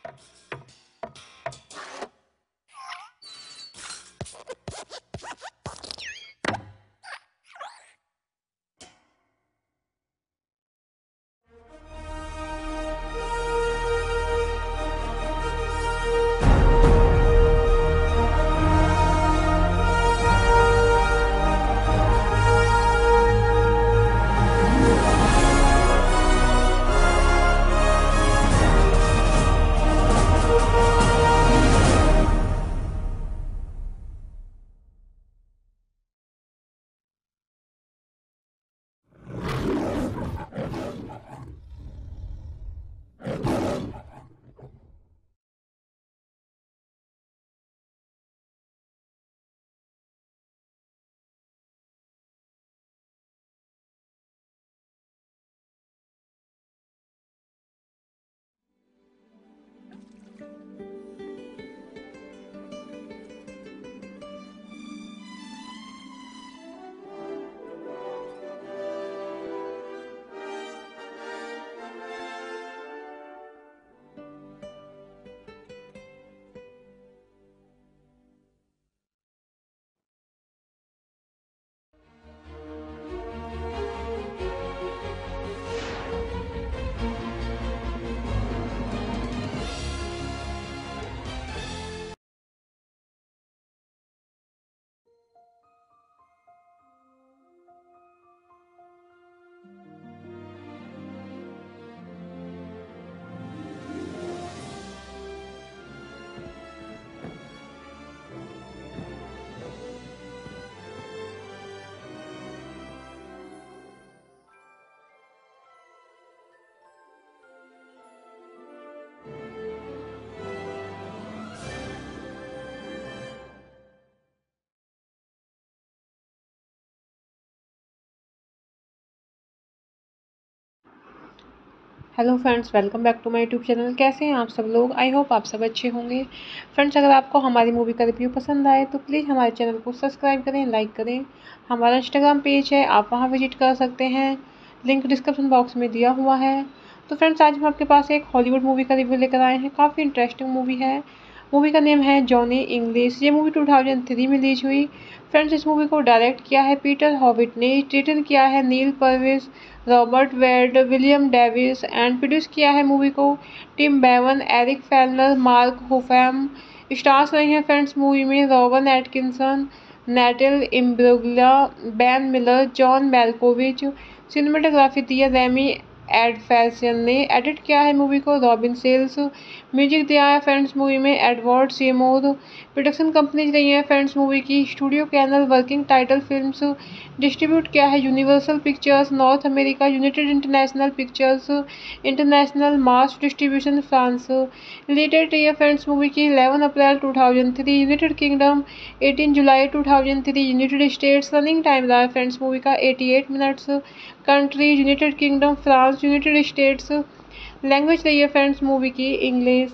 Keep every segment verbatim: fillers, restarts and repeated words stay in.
Hello friends, welcome back to my YouTube channel. कैसे हैं आप सब लोग? आई होप आप सब अच्छे होंगे। फ्रेंड्स, अगर आपको हमारी मूवी का रिव्यू पसंद आए तो प्लीज़ हमारे चैनल को सब्सक्राइब करें, लाइक करें। हमारा इंस्टाग्राम पेज है, आप वहां विजिट कर सकते हैं, लिंक डिस्क्रिप्शन बॉक्स में दिया हुआ है। तो फ्रेंड्स, आज हम आपके पास एक हॉलीवुड मूवी का रिव्यू लेकर आए हैं। काफ़ी इंटरेस्टिंग मूवी है। मूवी का नेम है जॉनी इंग्लिश। ये मूवी टू थाउजेंड थ्री में रिलीज हुई। फ्रेंड्स, इस मूवी को डायरेक्ट किया है पीटर हॉविट ने, रिटन किया है नील Purvis, Robert Wade, William Davis and produce किया है मूवी को Tim Bevan, Eric Fellner, Mark Huffam. Stars रहे हैं फ्रेंड्स मूवी में Rowan Atkinson, Natalie Imbruglia, Ben Miller, John Malkovich. Cinematography दी है रेमी एडफेसन ने। एडिट किया है मूवी को रॉबिन सेल्स। म्यूजिक दिया है फ्रेंड्स मूवी में एडवर्ड सेमोर। प्रोडक्शन कंपनीज रही है फ्रेंड्स मूवी की studio canal, working title films. Distribute किया है Universal Pictures North America, United International Pictures international, Mars distribution France. Related रही है फ्रेंड्स मूवी की eleven April two thousand three, United Kingdom eighteen July two thousand three, United States. Running time रहा है friends movie का eighty eight minutes. Countries United Kingdom, France, United States. Language रही है friends movie की English.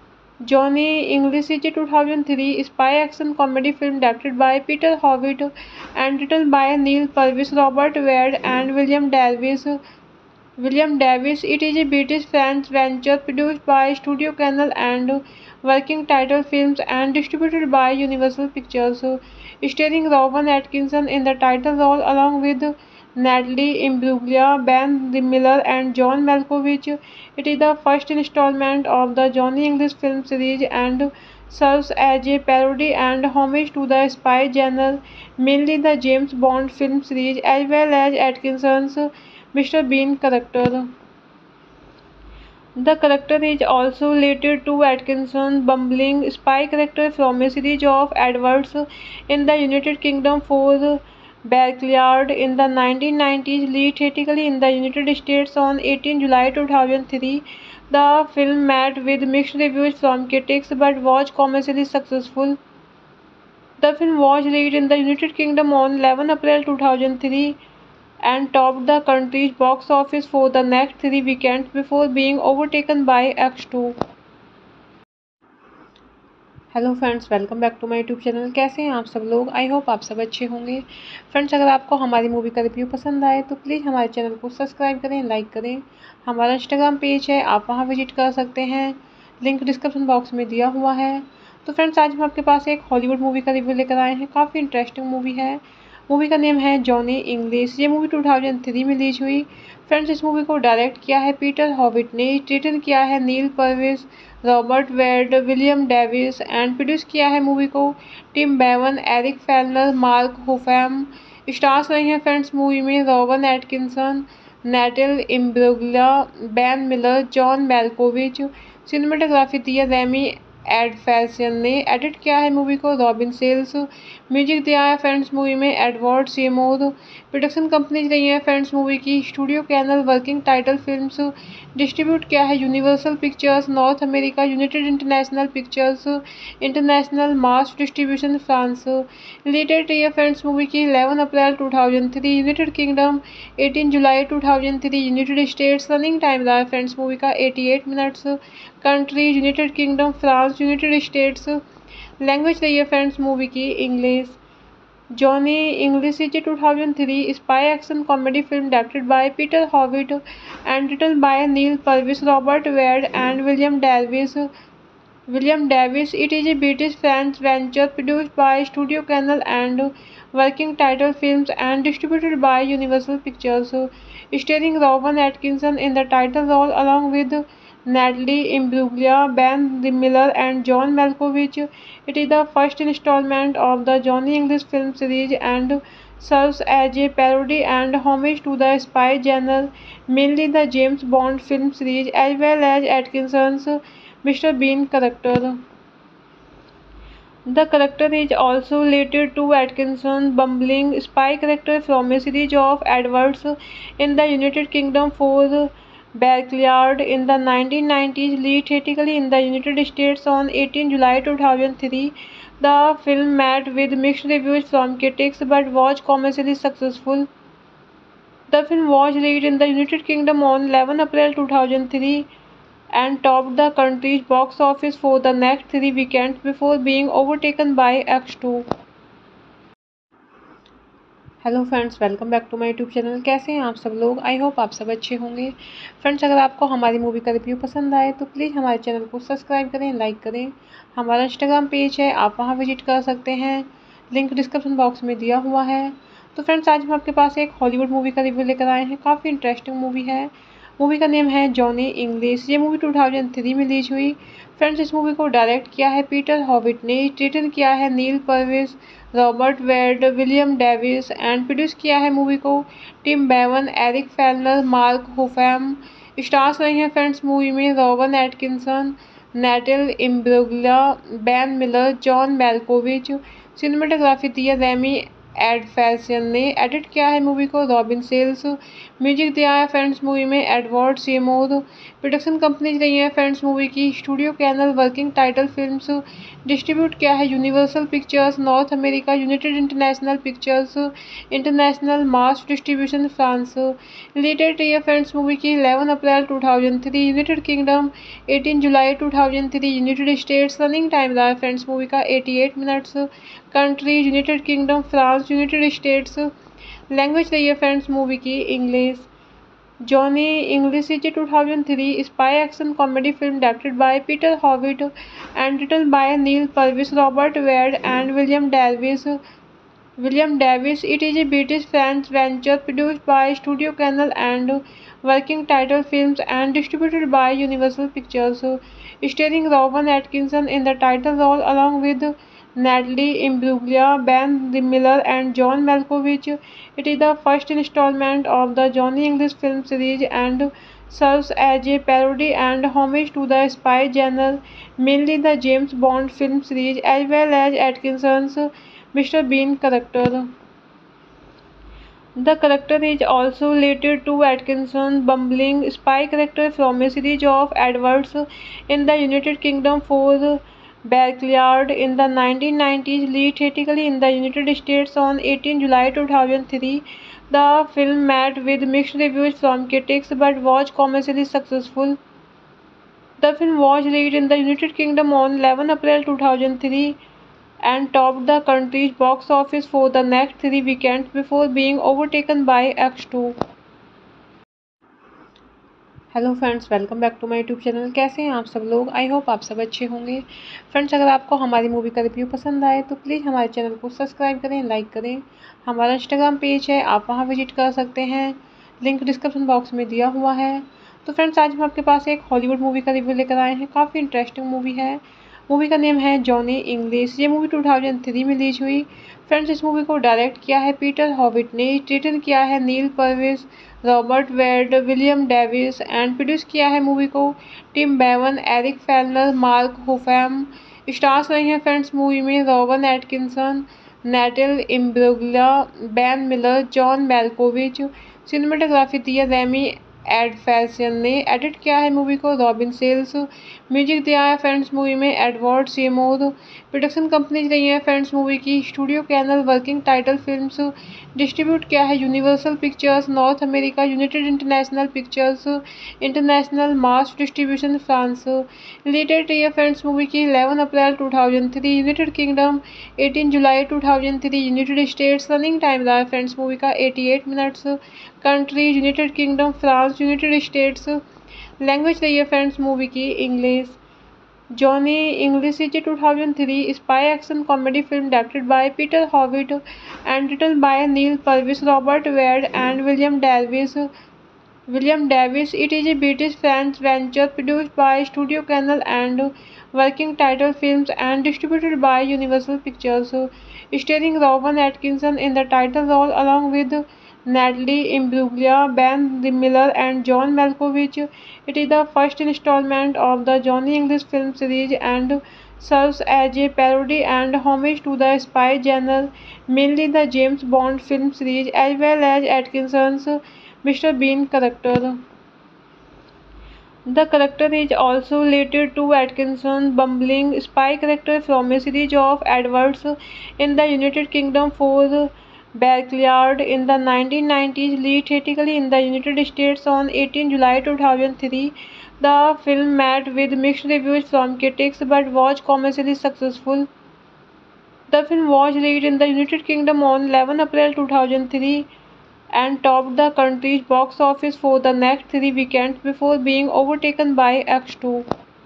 Johnny English is a two thousand three spy action comedy film directed by Peter Howitt and written by Neil Purvis, Robert Wade and William Davies. William Davies. It is a British French venture produced by Studio Canal and Working Title Films and distributed by Universal Pictures, starring Rowan Atkinson in the title role along with Natalie Imbruglia, Ben Miller and John Malkovich. It is the first installment of the Johnny English film series and serves as a parody and homage to the spy genre, mainly the James Bond film series, as well as Atkinson's Mister Bean character. The character is also related to Atkinson's bumbling spy character from a series of adverts in the United Kingdom for Barclaycard in the nineteen nineties, released theatrically in the United States on eighteenth July two thousand three. The film met with mixed reviews from critics but was commercially successful. The film was released in the United Kingdom on eleven April two thousand three and topped the country's box office for the next three weekends before being overtaken by X two. Hello friends, welcome back to my YouTube channel. कैसे हैं आप सब लोग? I hope आप सब अच्छे होंगे। Friends, अगर आपको हमारी मूवी का रिव्यू पसंद आए तो प्लीज़ हमारे चैनल को सब्सक्राइब करें, लाइक करें। हमारा इंस्टाग्राम पेज है, आप वहां विजिट कर सकते हैं, लिंक डिस्क्रिप्शन बॉक्स में दिया हुआ है। तो फ्रेंड्स आज हम आपके पास एक हॉलीवुड मूवी का रिव्यू लेकर आए हैं। काफ़ी इंटरेस्टिंग मूवी है। मूवी का नेम है जॉनी इंग्लिश। ये मूवी टू थाउजेंड थ्री में रिलीज हुई। फ्रेंड्स इस मूवी को डायरेक्ट किया है पीटर हॉविट ने, रिटन किया है नील Purvis, Robert Wade, William Davis and produce किया है मूवी को Tim Bevan, Eric Fellner, Mark Huffam. Stars रहे हैं फ्रेंड्स मूवी में Rowan Atkinson, Natalie Imbruglia, Ben Miller, John Malkovich. Cinematography दी है रेमी एडफेसियन ने। एडिट किया है मूवी को रॉबिन सेल्स। म्यूजिक दिया है फ्रेंड्स मूवी में एडवर्ड सेमोर। प्रोडक्शन कंपनीज रही है फ्रेंड्स मूवी की studio canal, working title films. Distribute किया है Universal Pictures North America, United International Pictures international, Mars distribution France. Related रही है फ्रेंड्स मूवी की eleven April two thousand three, United Kingdom eighteen July two thousand three, United States. Running time रहा है friends movie का eighty eight minutes. Countries United Kingdom, France, United States. Language रही है friends movie की English. Johnny English is a two thousand three spy action comedy film directed by Peter Howitt and written by nil Purvis, Robert Wade and William Davis. William Davis. It is a British French venture produced by Studio Canal and Working Title Films and distributed by Universal Pictures, starring Rowan Atkinson in the title role along with Natalie Imbruglia, Ben Miller and John Malkovich. It is the first installment of the Johnny English film series and serves as a parody and homage to the spy genre, mainly the James Bond film series, as well as Atkinson's Mister Bean character. The character is also related to Atkinson's bumbling spy character from a series of adverts in the United Kingdom for Barclaycard in the nineteen nineties, released theatrically in the United States on eighteen July two thousand three. The film met with mixed reviews from critics but was commercially successful. The film was released in the United Kingdom on eleven April two thousand three and topped the country's box office for the next three weekends before being overtaken by X two. Hello friends, welcome back to my YouTube channel. कैसे हैं आप सब लोग? I hope आप सब अच्छे होंगे। Friends अगर आपको हमारी मूवी का रिव्यू पसंद आए तो प्लीज़ हमारे चैनल को सब्सक्राइब करें, लाइक करें। हमारा इंस्टाग्राम पेज है, आप वहां विजिट कर सकते हैं। लिंक डिस्क्रिप्शन बॉक्स में दिया हुआ है। तो फ्रेंड्स आज हम आपके पास एक हॉलीवुड मूवी का रिव्यू लेकर आए हैं। काफ़ी इंटरेस्टिंग मूवी है। मूवी का नेम है जॉनी इंग्लिश। ये मूवी टू थाउजेंड थ्री में रिलीज हुई। फ्रेंड्स इस मूवी को डायरेक्ट किया है पीटर हॉविट ने, रिटन किया है नील Purvis, Robert Wade, William Davis and produce किया है मूवी को Tim Bevan, Eric Fellner, Mark Huffam. Stars रहे हैं फ्रेंड्स मूवी में Rowan Atkinson, Natalie Imbruglia, Ben Miller, John Malkovich. Cinematography दी है रेमी एडफेसियन ने। एडिट किया है मूवी को रॉबिन सेल्स। म्यूजिक दिया है फ्रेंड्स मूवी में एडवर्ड सेमोर। प्रोडक्शन कंपनीज रही है फ्रेंड्स मूवी की studio canal, working title films. Distribute किया है Universal Pictures North America, United International Pictures international, Mars distribution France. Related रही है फ्रेंड्स मूवी की eleven April two thousand three, United Kingdom eighteen July two thousand three, United States. Running time रहा है friends movie का eighty eight minutes. Countries United Kingdom, France, United States. Language रही है friends movie की English. Johnny English is a two thousand three spy action comedy film directed by Peter Howitt and written by nil Purvis, Robert Wade and William Davis. William Davis. It is a British French venture produced by Studio Canal and Working Title Films and distributed by Universal Pictures, starring Rowan Atkinson in the title role along with Natalie Imbruglia, Ben Miller and John Malkovich. It is the first installment of the Johnny English film series and serves as a parody and homage to the spy genre, mainly the James Bond film series, as well as Atkinson's Mister Bean character. The character is also related to Atkinson's bumbling spy character from a series of adverts in the United Kingdom for Barclaycard in the nineteen nineties, released theatrically in the United States on eighteen July two thousand three. The film met with mixed reviews from critics but was commercially successful. The film was released in the United Kingdom on eleven April two thousand three and topped the country's box office for the next three weekends before being overtaken by X two. Hello friends, welcome back to my YouTube channel. कैसे हैं आप सब लोग? I hope आप सब अच्छे होंगे। Friends, अगर आपको हमारी मूवी का रिव्यू पसंद आए तो प्लीज़ हमारे चैनल को सब्सक्राइब करें, लाइक करें। हमारा इंस्टाग्राम पेज है, आप वहां विजिट कर सकते हैं, लिंक डिस्क्रिप्शन बॉक्स में दिया हुआ है। तो फ्रेंड्स, आज हम आपके पास एक हॉलीवुड मूवी का रिव्यू लेकर आए हैं। काफ़ी इंटरेस्टिंग मूवी है। मूवी का नेम है जॉनी इंग्लिश। ये मूवी टू थाउजेंड थ्री में रिलीज हुई। फ्रेंड्स, इस मूवी को डायरेक्ट किया है पीटर हॉविट ने, रिटन किया है नील Purvis, Robert Wade, William Davis and produce किया है मूवी को Tim Bevan, Eric Fellner, Mark Huffam. Stars रहे हैं फ्रेंड्स मूवी में Rowan Atkinson, Natalie Imbruglia, Ben Miller, John Malkovich. Cinematography दी है रेमी एडफेसन ने। एडिट किया है मूवी को रॉबिन सेल्स। म्यूजिक दिया है फ्रेंड्स मूवी में एडवर्ड सेमोर। प्रोडक्शन कंपनीज रही है फ्रेंड्स मूवी की studio canal, working title films. Distribute किया है Universal Pictures North America, United International Pictures international, Mars distribution France. Related रही है फ्रेंड्स मूवी की eleven April two thousand three, United Kingdom eighteen July two thousand three, United States. Running time रहा है friends movie का eighty eight minutes. Countries United Kingdom, France, United States. Language रही है friends movie की English. Johnny English is a two thousand three spy action comedy film directed by Peter Howitt and written by Neil Purvis, Robert Wade and William Davies. William Davies. It is a British French venture produced by Studio Canal and Working Title Films and distributed by Universal Pictures. Starring Rowan Atkinson in the title role along with Natalie Imbruglia, Ben Miller and John Malkovich. It is the first installment of the Johnny English film series and serves as a parody and homage to the spy genre, mainly the James Bond film series, as well as Atkinson's Mister Bean character. The character is also related to Atkinson's bumbling spy character from a series of adverts in the United Kingdom for Backyard in the nineteen nineties, released theatrically in the United States on eighteen July two thousand three. The film met with mixed reviews from critics but was commercially successful. The film was released in the United Kingdom on eleven April two thousand three and topped the country's box office for the next three weekends before being overtaken by X two.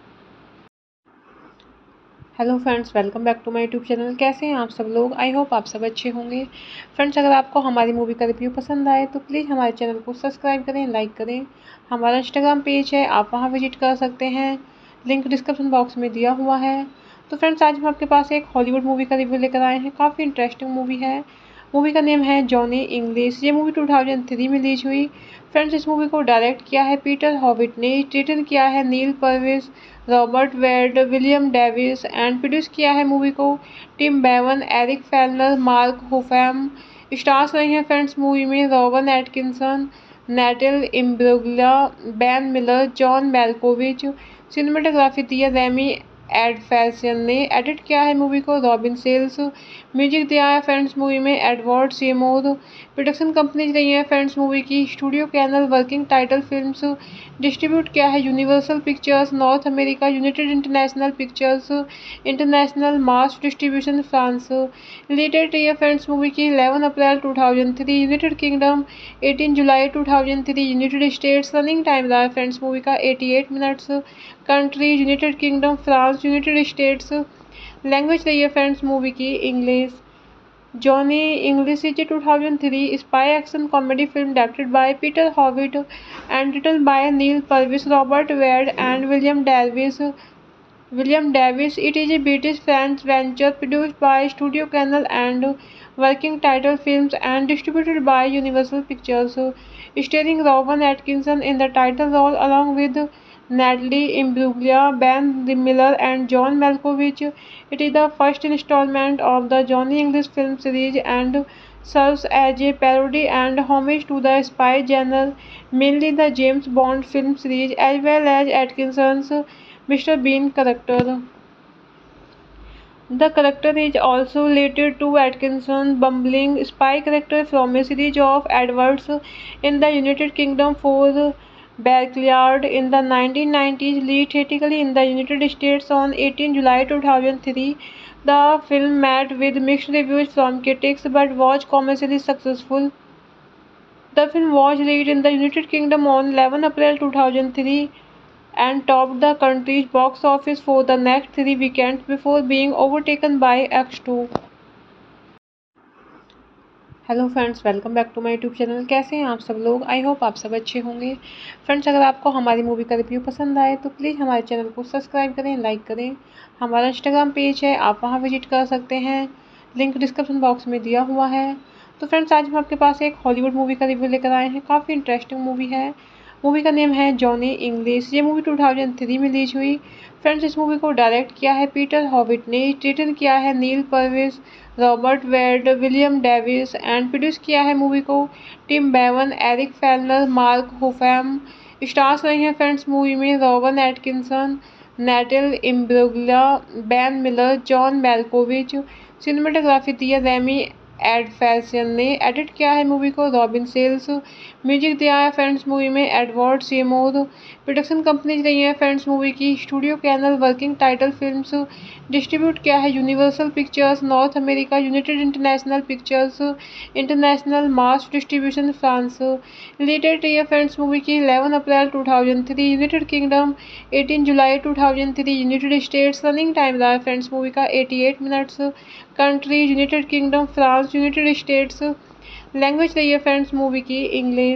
Hello friends, welcome back to my YouTube channel. कैसे हैं आप सब लोग? I hope आप सब अच्छे होंगे। Friends, अगर आपको हमारी मूवी का रिव्यू पसंद आए तो प्लीज़ हमारे चैनल को सब्सक्राइब करें, लाइक करें। हमारा इंस्टाग्राम पेज है, आप वहां विजिट कर सकते हैं, लिंक डिस्क्रिप्शन बॉक्स में दिया हुआ है। तो फ्रेंड्स, आज हम आपके पास एक हॉलीवुड मूवी का रिव्यू लेकर आए हैं। काफ़ी इंटरेस्टिंग मूवी है। मूवी का नेम है जॉनी इंग्लिश। ये मूवी टू थाउजेंड थ्री में रिलीज हुई। फ्रेंड्स, इस मूवी को डायरेक्ट किया है पीटर हॉविट ने, रिटन किया है नील Purvis, Robert Wade, William Davis and produce किया है मूवी को Tim Bevan, Eric Fellner, Mark Huffam. Stars रहे हैं फ्रेंड्स मूवी में Rowan Atkinson, Natalie Imbruglia, Ben Miller, John Malkovich. Cinematography दी है रेमी एडफेसन ने। एडिट किया है मूवी को रॉबिन सेल्स। म्यूजिक दिया है फ्रेंड्स मूवी में एडवर्ड सेमोर। प्रोडक्शन कंपनीज रही है फ्रेंड्स मूवी की studio canal, working title films. Distribute किया है Universal Pictures North America, United International Pictures international, Mars distribution France. Related रही है फ्रेंड्स मूवी की eleven April two thousand three, United Kingdom eighteen July two thousand three, United States. Running time रहा है friends movie का eighty eight minutes. Countries United Kingdom, France, United States. Language रही है friends movie की English. Johnny English is a two thousand three spy action comedy film directed by Peter Howitt and written by Neil Purvis, Robert Wade and William Davies. William Davies. It is a British French venture produced by Studio Canal and Working Title Films and distributed by Universal Pictures. Starring Rowan Atkinson in the title role along with Natalie Imbruglia, Ben Miller and John Malkovich. It is the first installment of the Johnny English film series and serves as a parody and homage to the spy genre, mainly the James Bond film series, as well as Atkinson's Mister Bean character. The character is also related to Atkinson's bumbling spy character from a series of adverts in the United Kingdom for Backyard in the nineteen nineties, released theatrically in the United States on eighteen July two thousand three. The film met with mixed reviews from critics but was commercially successful. The film was released in the United Kingdom on eleven April two thousand three and topped the country's box office for the next three weekends before being overtaken by X two. Hello friends, welcome back to my YouTube channel. कैसे हैं आप सब लोग? I hope आप सब अच्छे होंगे। Friends, अगर आपको हमारी मूवी का रिव्यू पसंद आए तो प्लीज़ हमारे चैनल को सब्सक्राइब करें, लाइक करें। हमारा इंस्टाग्राम पेज है, आप वहां विजिट कर सकते हैं, लिंक डिस्क्रिप्शन बॉक्स में दिया हुआ है। तो फ्रेंड्स, आज हम आपके पास एक हॉलीवुड मूवी का रिव्यू लेकर आए हैं। काफ़ी इंटरेस्टिंग मूवी है। मूवी का नेम है जॉनी इंग्लिश। ये मूवी टू थाउजेंड थ्री में रिलीज हुई। फ्रेंड्स, इस मूवी को डायरेक्ट किया है पीटर हॉविट ने, रिटन किया है नील Purvis, Robert Wade, William Davis and produce किया है मूवी को Tim Bevan, Eric Fellner, Mark Huffam. Stars रहे हैं फ्रेंड्स मूवी में Rowan Atkinson, Natalie Imbruglia, Ben Miller, John Malkovich. Cinematography दी है रेमी एडफेसन ने। एडिट किया है मूवी को रॉबिन सेल्स। म्यूजिक दिया है फ्रेंड्स मूवी में एडवर्ड सेमोर। प्रोडक्शन कंपनीज रही है फ्रेंड्स मूवी की studio canal, working title films. Distribute किया है Universal Pictures North America, United International Pictures international, Mars distribution France. Related रही है फ्रेंड्स मूवी की eleven April two thousand three United Kingdom, eighteen July two thousand three United States. Running time रहा है friends movie का eighty eight minutes. Countries United Kingdom, France, United States. Language रही है friends movie की English.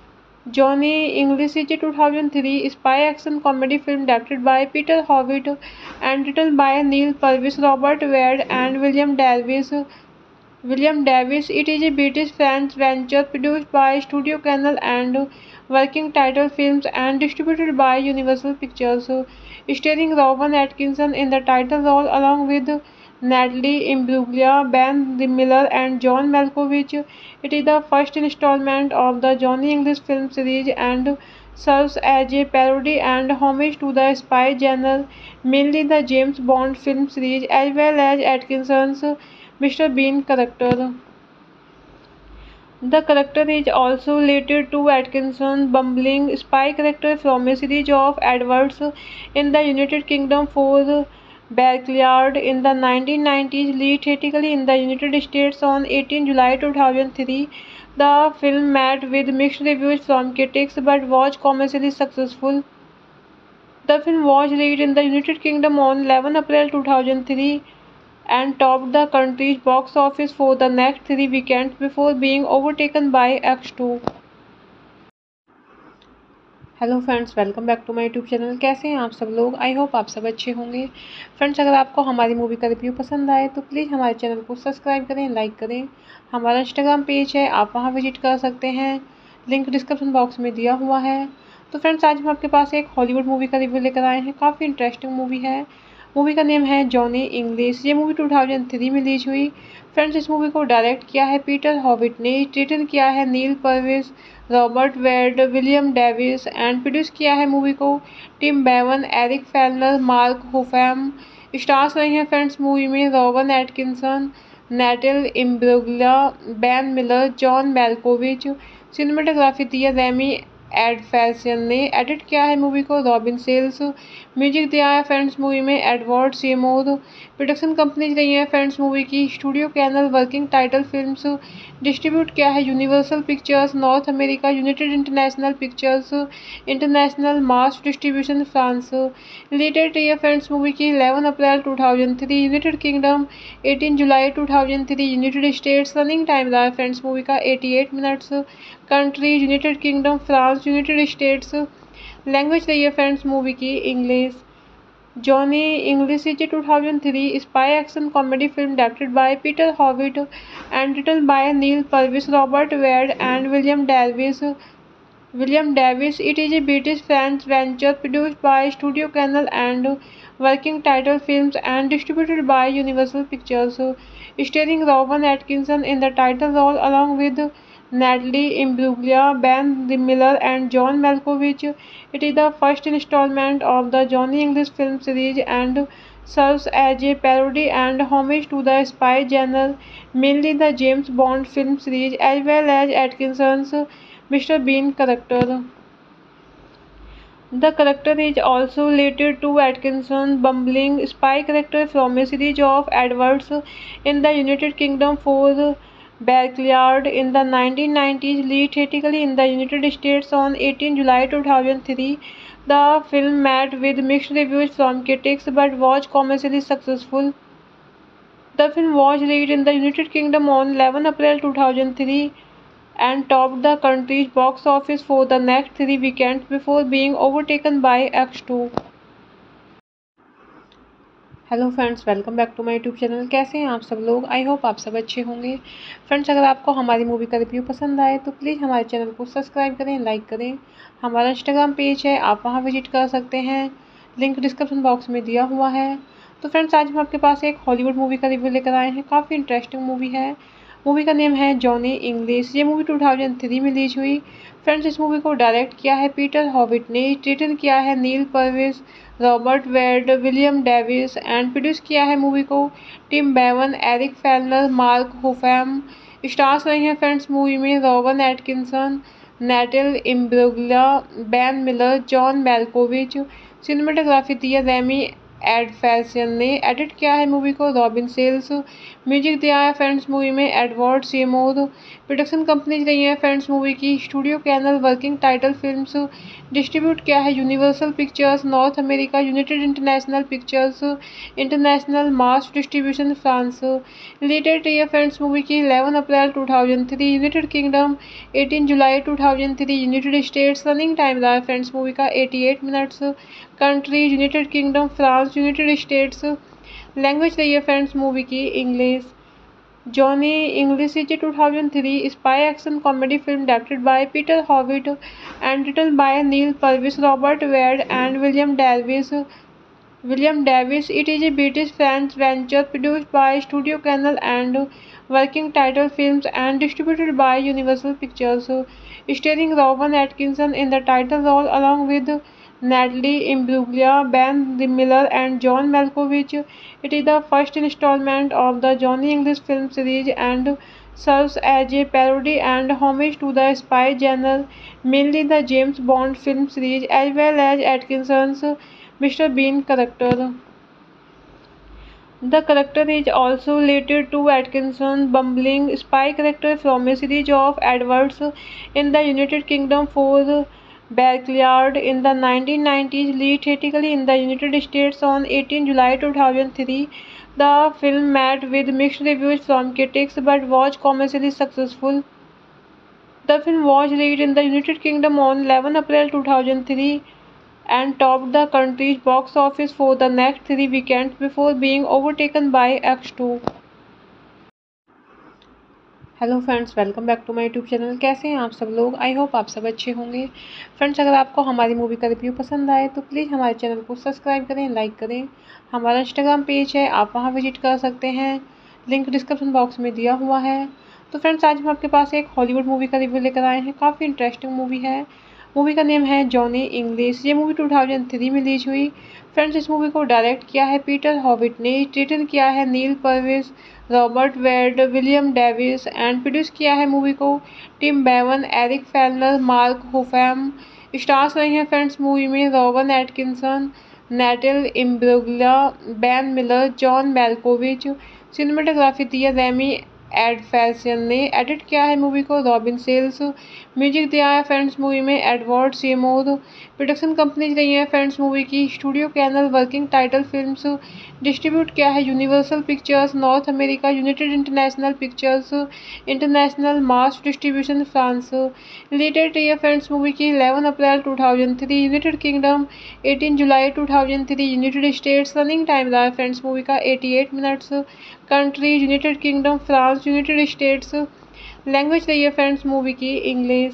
Johnny English is a two thousand three spy action comedy film directed by Peter Howitt and written by Neil Purvis, Robert Wade and William Davis. William Davis. It is a British French venture produced by Studio Canal and Working Title Films and distributed by Universal Pictures. Starring Rowan Atkinson in the title role along with Natalie Imbruglia, Ben Miller and John Malkovich. It is the first installment of the Johnny English film series and serves as a parody and homage to the spy genre, mainly the James Bond film series, as well as Atkinson's Mister Bean character. The character is also related to Atkinson's bumbling spy character from a series of adverts in the United Kingdom for Backyard in the nineteen nineties, released theatrically in the United States on eighteen July two thousand three. The film met with mixed reviews from critics but was commercially successful. The film was released in the United Kingdom on eleven April two thousand three and topped the country's box office for the next three weekends before being overtaken by X two. Hello friends, welcome back to my YouTube channel. कैसे हैं आप सब लोग? I hope आप सब अच्छे होंगे। Friends, अगर आपको हमारी मूवी का रिव्यू पसंद आए तो प्लीज़ हमारे चैनल को सब्सक्राइब करें, लाइक करें। हमारा इंस्टाग्राम पेज है, आप वहां विजिट कर सकते हैं, लिंक डिस्क्रिप्शन बॉक्स में दिया हुआ है। तो फ्रेंड्स, आज हम आपके पास एक हॉलीवुड मूवी का रिव्यू लेकर आए हैं। काफ़ी इंटरेस्टिंग मूवी है। मूवी का नेम है जॉनी इंग्लिश। ये मूवी टू थाउजेंड थ्री में रिलीज हुई। फ्रेंड्स, इस मूवी को डायरेक्ट किया है पीटर हॉविट ने, रिटन किया है नील Purvis, Robert Wade, William Davis and produce किया है मूवी को Tim Bevan, Eric Fellner, Mark Huffam. Stars रहे हैं फ्रेंड्स मूवी में Rowan Atkinson, Natalie Imbruglia, Ben Miller, John Malkovich. Cinematography दी है रेमी एडफेसन ने। एडिट किया है मूवी को रॉबिन सेल्स। म्यूजिक दिया है फ्रेंड्स मूवी में एडवर्ड सेमोर। प्रोडक्शन कंपनीज रही है फ्रेंड्स मूवी की studio canal, working title films. Distribute किया है Universal Pictures North America, United International Pictures international, Mars distribution France. Related रही है फ्रेंड्स मूवी की eleven April two thousand three United Kingdom, eighteen July two thousand three United States. Running time रहा है friends movie का eighty eight minutes. Countries United Kingdom, France, United States. Language रही है friends movie की English. Johnny English is a two thousand three spy action comedy film directed by Peter Howitt and written by Neil Purvis, Robert Wade and William Davis. William Davis. It is a British French venture produced by Studio Canal and Working Title Films and distributed by Universal Pictures. Starring Rowan Atkinson in the title role along with Natalie Imbruglia, Ben Miller and John Malkovich. It is the first installment of the Johnny English film series and serves as a parody and homage to the spy genre, mainly the James Bond film series, as well as Atkinson's Mister Bean character. The character is also related to Atkinson's bumbling spy character from a series of adverts in the United Kingdom for Berkeleyard in the nineteen nineties, released theatrically in the United States on eighteenth July two thousand three. The film met with mixed reviews from critics but was commercially successful. The film was released in the United Kingdom on eleventh April two thousand three and topped the country's box office for the next three weekends before being overtaken by X two. Hello friends, welcome back to my YouTube channel. कैसे हैं आप सब लोग? I hope आप सब अच्छे होंगे। Friends, अगर आपको हमारी मूवी का रिव्यू पसंद आए तो प्लीज़ हमारे चैनल को सब्सक्राइब करें, लाइक करें। हमारा इंस्टाग्राम पेज है, आप वहां विजिट कर सकते हैं, लिंक डिस्क्रिप्शन बॉक्स में दिया हुआ है। तो फ्रेंड्स, आज हम आपके पास एक हॉलीवुड मूवी का रिव्यू लेकर आए हैं। काफ़ी इंटरेस्टिंग मूवी है। मूवी का नेम है जॉनी इंग्लिश। ये मूवी टू थाउजेंड थ्री में रिलीज हुई। फ्रेंड्स, इस मूवी को डायरेक्ट किया है पीटर हॉविट ने, रिटन किया है नील Purvis, Robert Wade, William Davis and produce किया है मूवी को Tim Bevan, Eric Fellner, Mark Huffam. Stars रहे हैं फ्रेंड्स मूवी में Rowan Atkinson, Natalie Imbruglia, Ben Miller, John Malkovich. Cinematography दी है रेमी एडफेसन ने। एडिट किया है मूवी को रॉबिन सेल्स। म्यूजिक दिया है फ्रेंड्स मूवी में एडवर्ड सेमोर। प्रोडक्शन कंपनीज रही है फ्रेंड्स मूवी की studio canal, working title films. Distribute किया है Universal Pictures North America, United International Pictures international, Mars distribution France. Related रही है फ्रेंड्स मूवी की eleven April two thousand three, United Kingdom eighteen July two thousand three, United States. Running time रहा है friends movie का eighty eight minutes. Countries United Kingdom, France, United States. Language रही है friends movie की English. Johnny English is a two thousand three spy action comedy film directed by Peter Howitt and written by Neil Purvis, Robert Wade and William Davis. William Davis. It is a British French venture produced by Studio Canal and Working Title Films and distributed by Universal Pictures. Starring Rowan Atkinson in the title role along with Natalie Imbruglia, Ben Miller and John Malkovich. It is the first installment of the Johnny English film series and serves as a parody and homage to the spy genre, mainly the James Bond film series, as well as Atkinson's Mister Bean character. The character is also related to Atkinson's bumbling spy character from a series of adverts in the United Kingdom for Berkeleyard in the nineteen nineties, released theatrically in the United States on eighteenth July two thousand three. The film met with mixed reviews from critics but was commercially successful. The film was released in the United Kingdom on eleventh April two thousand three and topped the country's box office for the next three weekends before being overtaken by X two. Hello friends, welcome back to my YouTube channel. कैसे हैं आप सब लोग? I hope आप सब अच्छे होंगे। Friends, अगर आपको हमारी मूवी का रिव्यू पसंद आए तो प्लीज़ हमारे चैनल को सब्सक्राइब करें, लाइक करें। हमारा इंस्टाग्राम पेज है, आप वहां विजिट कर सकते हैं, लिंक डिस्क्रिप्शन बॉक्स में दिया हुआ है। तो फ्रेंड्स, आज हम आपके पास एक हॉलीवुड मूवी का रिव्यू लेकर आए हैं। काफ़ी इंटरेस्टिंग मूवी है। मूवी का नेम है जॉनी इंग्लिश। ये मूवी टू थाउजेंड थ्री में रिलीज हुई। फ्रेंड्स, इस मूवी को डायरेक्ट किया है पीटर हॉविट ने, रिटन किया है नील Purvis, Robert Wade, William Davis and produce किया है मूवी को Tim Bevan, Eric Fellner, Mark Huffam. Stars रहे हैं फ्रेंड्स मूवी में Rowan Atkinson, Natalie Imbruglia, Ben Miller, John Malkovich. Cinematography दी है रेमी एडफेसन ने। एडिट किया है मूवी को रॉबिन सेल्स। म्यूजिक दिया है फ्रेंड्स मूवी में एडवर्ड सेमोर। प्रोडक्शन कंपनीज रही है फ्रेंड्स मूवी की studio canal, working title films. Distribute किया है Universal Pictures North America, United International Pictures international, Mars distribution France. Related रही है फ्रेंड्स मूवी की eleven April two thousand three, United Kingdom eighteen July two thousand three, United States. Running time रहा है friends movie का eighty eight minutes. Countries United Kingdom, France, United States. Language रही है friends movie की English.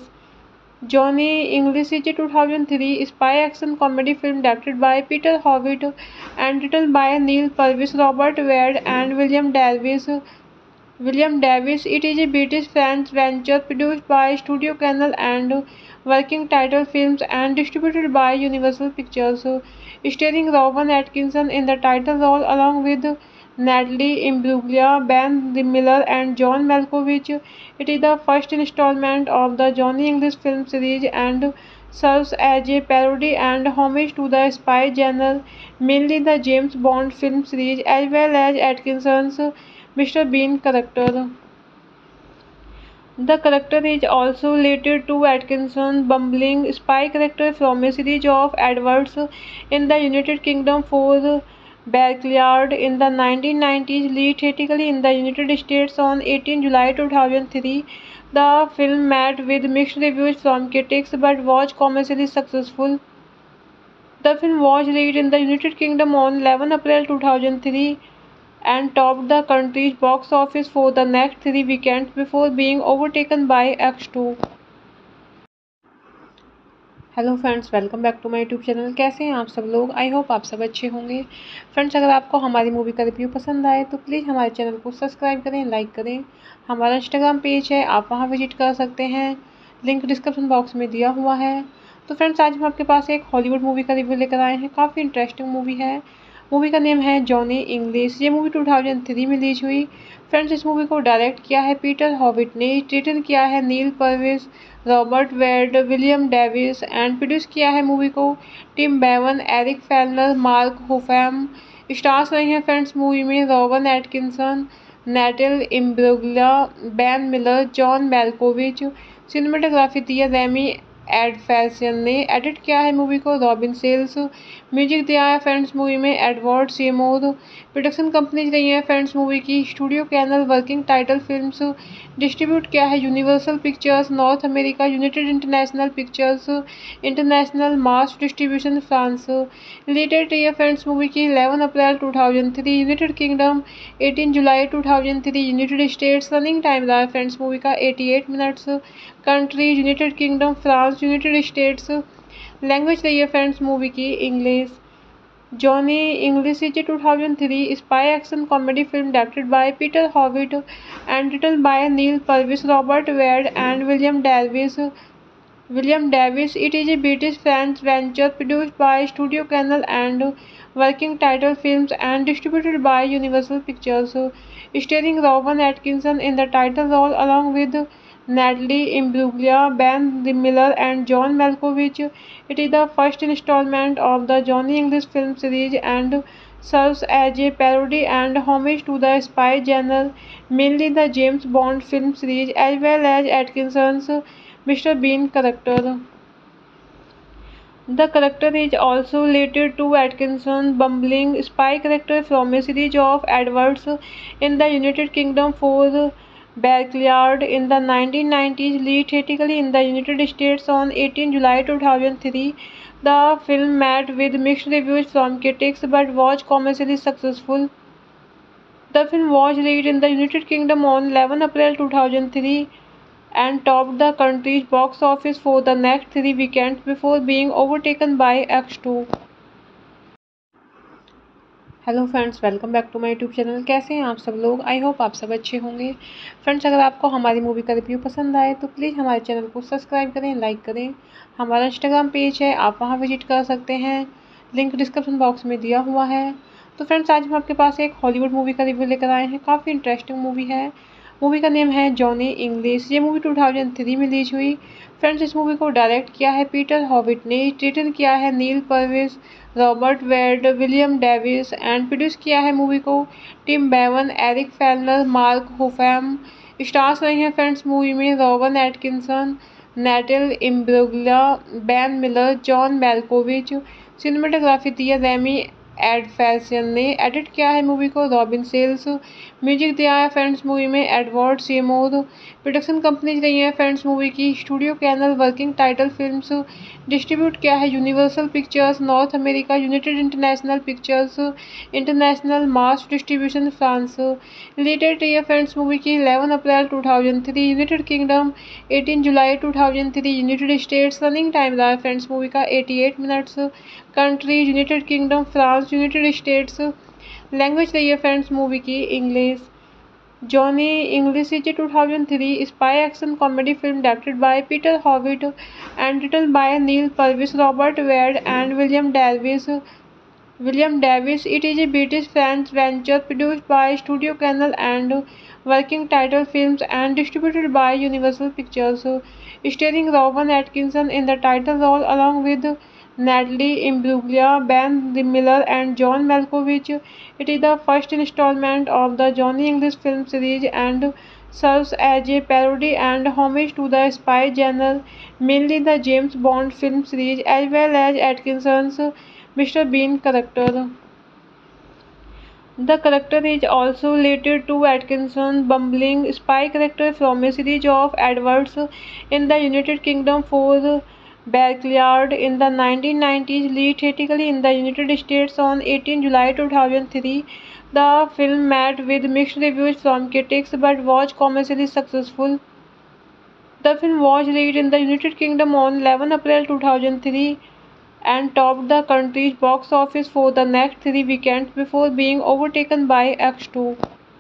Johnny English is a two thousand three spy action comedy film directed by Peter Howitt and written by Neil Purvis, Robert Wade and William Davis. William Davis. It is a British French venture produced by Studio Canal and Working Title Films and distributed by Universal Pictures. Starring Rowan Atkinson in the title role along with Natalie Imbruglia, Ben Miller and John Malkovich. It is the first installment of the Johnny English film series and serves as a parody and homage to the spy genre, mainly the James Bond film series, as well as Atkinson's Mister Bean character. The character is also related to Atkinson, bumbling spy character from a series of adverts in the United Kingdom for Barclaycard in the nineteen nineties, released theatrically in the United States on eighteenth July two thousand three. The film met with mixed reviews from critics but was commercially successful. The film was released in the United Kingdom on eleventh April two thousand three and topped the country's box office for the next three weekends before being overtaken by X two. Hello friends, welcome back to my YouTube channel. कैसे हैं आप सब लोग? I hope आप सब अच्छे होंगे। Friends, अगर आपको हमारी मूवी का रिव्यू पसंद आए तो प्लीज़ हमारे चैनल को सब्सक्राइब करें, लाइक करें। हमारा इंस्टाग्राम पेज है, आप वहां विजिट कर सकते हैं, लिंक डिस्क्रिप्शन बॉक्स में दिया हुआ है। तो फ्रेंड्स, आज हम आपके पास एक हॉलीवुड मूवी का रिव्यू लेकर आए हैं। काफ़ी इंटरेस्टिंग मूवी है। मूवी का नेम है जॉनी इंग्लिश। ये मूवी टू थाउजेंड थ्री में रिलीज हुई। फ्रेंड्स, इस मूवी को डायरेक्ट किया है पीटर हॉविट ने, रिटन किया है नील Purvis, Robert Wade, William Davis and produce किया है मूवी को Tim Bevan, Eric Fellner, Mark Huffam. Stars रहे हैं फ्रेंड्स मूवी में Rowan Atkinson, Natalie Imbruglia, Ben Miller, John Malkovich. Cinematography दी है रेमी एडफेल्सन ने। एडिट किया है मूवी को रॉबिन सेल्स। म्यूजिक दिया है फ्रेंड्स मूवी में एडवर्ड सेमोर। प्रोडक्शन कंपनीज रही है फ्रेंड्स मूवी की studio canal, working title films. Distribute किया है Universal Pictures North America, United International Pictures international, Mars distribution France. Related रही है फ्रेंड्स मूवी की eleven April two thousand three, United Kingdom eighteen July two thousand three, United States. Running time रहा है friends movie का eighty eight minutes. Countries United Kingdom, France, United States. Language रही है friends movie की English. Johnny English is a two thousand three spy action comedy film directed by Peter Howitt and written by Neil Purvis, Robert Wade and William Davies. William Davies. It is a British French venture produced by Studio Canal and Working Title Films and distributed by Universal Pictures. Starring Rowan Atkinson in the title role along with Natalie Imbruglia, Ben Miller and John Malkovich. It is the first installment of the Johnny English film series and serves as a parody and homage to the spy genre, mainly the James Bond film series, as well as Atkinson's Mister Bean character. The character is also related to Atkinson, bumbling spy character from a series of adverts in the United Kingdom for Barclaycard in the nineteen nineties, released theatrically in the United States on eighteenth July two thousand three. The film met with mixed reviews from critics but was commercially successful. The film was released in the United Kingdom on eleventh April two thousand three and topped the country's box office for the next three weekends before being overtaken by X two. Hello friends, welcome back to my YouTube channel. कैसे हैं आप सब लोग? I hope आप सब अच्छे होंगे। Friends, अगर आपको हमारी मूवी का रिव्यू पसंद आए तो प्लीज़ हमारे चैनल को सब्सक्राइब करें, लाइक करें। हमारा इंस्टाग्राम पेज है, आप वहां विजिट कर सकते हैं, लिंक डिस्क्रिप्शन बॉक्स में दिया हुआ है। तो फ्रेंड्स, आज हम आपके पास एक हॉलीवुड मूवी का रिव्यू लेकर आए हैं। काफ़ी इंटरेस्टिंग मूवी है। मूवी का नेम है जॉनी इंग्लिश। ये मूवी टू थाउजेंड थ्री में रिलीज हुई। फ्रेंड्स, इस मूवी को डायरेक्ट किया है पीटर हॉविट ने, रिटन किया है नील Purvis, Robert Wade, William Davis and produce किया है मूवी को Tim Bevan, Eric Fellner, Mark Huffam. Stars रहे हैं फ्रेंड्स मूवी में Rowan Atkinson, Natalie Imbruglia, Ben Miller, John Malkovich. Cinematography दी है रेमी एडफेल्सन ने। एडिट किया है मूवी को रॉबिन सेल्स। म्यूजिक दिया है फ्रेंड्स मूवी में एडवर्ड सेमोर। प्रोडक्शन कंपनीज रही है फ्रेंड्स मूवी की studio canal, working title films. Distribute किया है Universal Pictures North America, United International Pictures international, Mars distribution France. Related रही है फ्रेंड्स मूवी की eleven April two thousand three, United Kingdom eighteen July two thousand three, United States. Running time रहा है friends movie का eighty eight minutes. Countries United Kingdom, France, United States. Language रही है friends movie की English. Johnny English is a two thousand three spy action comedy film directed by Peter Howitt and written by Neil Purvis, Robert Wade and William Davies. William Davies. It is a British French venture produced by Studio Canal and Working Title Films and distributed by Universal Pictures. Starring Rowan Atkinson in the title role along with Natalie Imbruglia, Ben Miller and John Malkovich. It is the first installment of the Johnny English film series and serves as a parody and homage to the spy genre, mainly the James Bond film series, as well as Atkinson's Mister Bean character. The character is also related to Atkinson's bumbling spy character from a series of adverts in the United Kingdom for Barclaycard in the nineteen nineties, released theatrically in the United States on eighteenth July two thousand three. The film met with mixed reviews from critics but was commercially successful. The film was released in the United Kingdom on eleventh April two thousand three and topped the country's box office for the next three weekends before being overtaken by X two.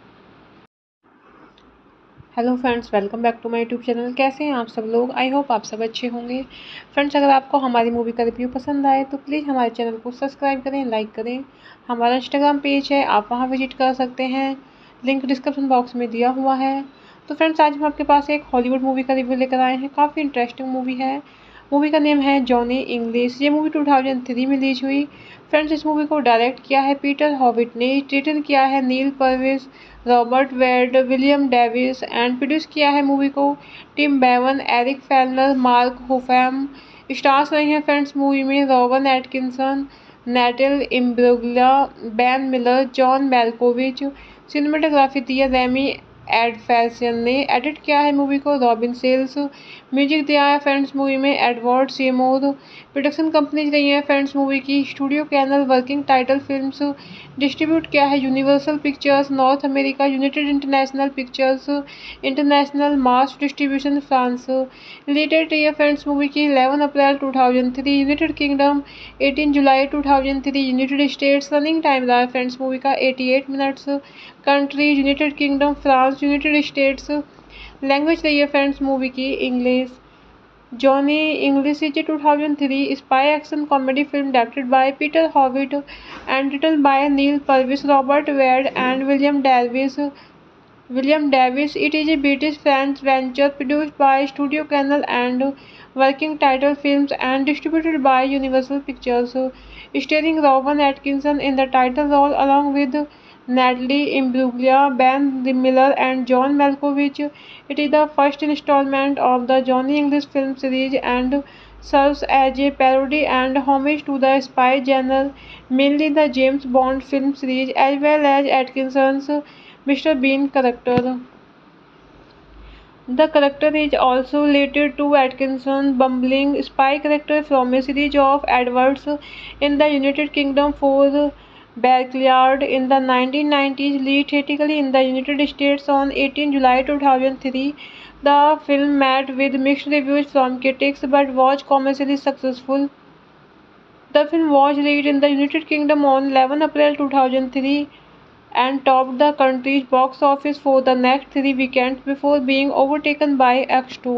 Hello friends, welcome back to my YouTube channel. कैसे हैं आप सब लोग? I hope आप सब अच्छे होंगे। Friends, अगर आपको हमारी मूवी का रिव्यू पसंद आए तो प्लीज़ हमारे चैनल को सब्सक्राइब करें, लाइक करें। हमारा इंस्टाग्राम पेज है, आप वहां विजिट कर सकते हैं, लिंक डिस्क्रिप्शन बॉक्स में दिया हुआ है। तो फ्रेंड्स, आज हम आपके पास एक हॉलीवुड मूवी का रिव्यू लेकर आए हैं। काफ़ी इंटरेस्टिंग मूवी है। मूवी का नेम है जॉनी इंग्लिश। ये मूवी टू थाउजेंड थ्री में रिलीज हुई। फ्रेंड्स, इस मूवी को डायरेक्ट किया है पीटर हॉविट ने, रिटन किया है नील Purvis, Robert Wade, William Davis and produce किया है मूवी को Tim Bevan, Eric Fellner, Mark Huffam. Stars रहे हैं फ्रेंड्स मूवी में Rowan Atkinson, Natalie Imbruglia, Ben Miller, John Malkovich. Cinematography दी है रेमी एडफेल्सन ने। एडिट किया है मूवी को रॉबिन सेल्स। म्यूजिक दिया है फ्रेंड्स मूवी में एडवर्ड सेमोर। प्रोडक्शन कंपनीज रही है फ्रेंड्स मूवी की studio canal, working title films. Distribute किया है Universal Pictures North America, United International Pictures international, Mars distribution France. Related रही है फ्रेंड्स मूवी की eleven April two thousand three, United Kingdom eighteen July two thousand three, United States. Running time रहा है friends movie का eighty eight minutes. Countries United Kingdom, France, United States. Language रही है friends movie की English. Johnny English is a two thousand three spy action comedy film directed by Peter Howitt and written by Neil Purvis, Robert Wade and William Davies. William Davies. It is a British French venture produced by Studio Canal and Working Title Films and distributed by Universal Pictures. Starring Rowan Atkinson in the title role along with Natalie Imbruglia, Ben Miller and John Malkovich. It is the first installment of the Johnny English film series and serves as a parody and homage to the spy genre, mainly the James Bond film series, as well as Atkinson's Mister Bean character. The character is also related to Atkinson's bumbling spy character from a series of adverts in the United Kingdom for Barclaycard in the nineteen nineties, released theatrically in the United States on eighteenth July two thousand three. The film met with mixed reviews from critics but was commercially successful. The film was released in the United Kingdom on eleventh April two thousand three and topped the country's box office for the next three weekends before being overtaken by X two.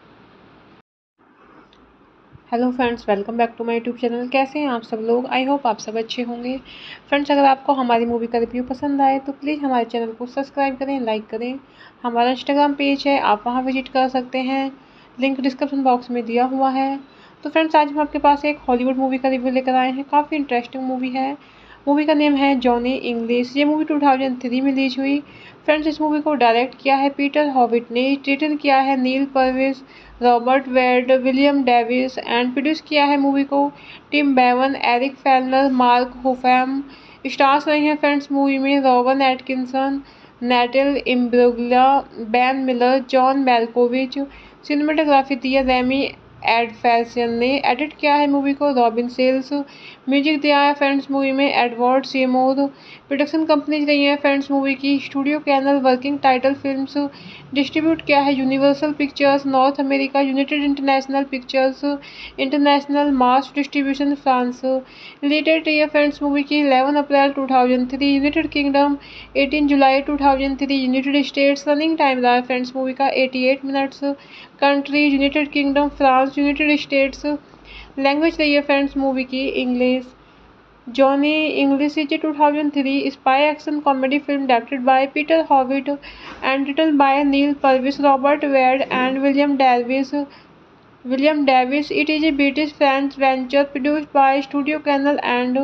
Hello friends, welcome back to my YouTube channel. कैसे हैं आप सब लोग? I hope आप सब अच्छे होंगे। Friends, अगर आपको हमारी मूवी का रिव्यू पसंद आए तो प्लीज़ हमारे चैनल को सब्सक्राइब करें, लाइक करें। हमारा इंस्टाग्राम पेज है, आप वहां विजिट कर सकते हैं, लिंक डिस्क्रिप्शन बॉक्स में दिया हुआ है। तो फ्रेंड्स, आज हम आपके पास एक हॉलीवुड मूवी का रिव्यू लेकर आए हैं। काफ़ी इंटरेस्टिंग मूवी है। मूवी का नेम है जॉनी इंग्लिश। ये मूवी टू थाउजेंड थ्री में रिलीज हुई। फ्रेंड्स, इस मूवी को डायरेक्ट किया है पीटर हॉविट ने, रिटन किया है नील Purvis, Robert Wade, William Davis and produce किया है मूवी को Tim Bevan, Eric Fellner, Mark Huffam. Stars रहे हैं फ्रेंड्स मूवी में Rowan Atkinson, Natalie Imbruglia, Ben Miller, John Malkovich. Cinematography दी है रेमी एडफेल्सन ने। एडिट किया है मूवी को रॉबिन सेल्स। म्यूजिक दिया है फ्रेंड्स मूवी में एडवर्ड सेमोर। प्रोडक्शन कंपनीज रही है फ्रेंड्स मूवी की studio canal, working title films. Distribute किया है Universal Pictures North America, United International Pictures international, Mars distribution France. Related रही है फ्रेंड्स मूवी की eleven April two thousand three, United Kingdom eighteen July two thousand three, United States. Running time रहा है friends movie का eighty eight minutes. Countries United Kingdom, France, United States. Language रही है friends movie की English. Johnny English is a two thousand three spy action comedy film directed by Peter Howitt and written by Neil Purvis, Robert Wade and William Davies. William Davies. It is a British French venture produced by Studio Canal and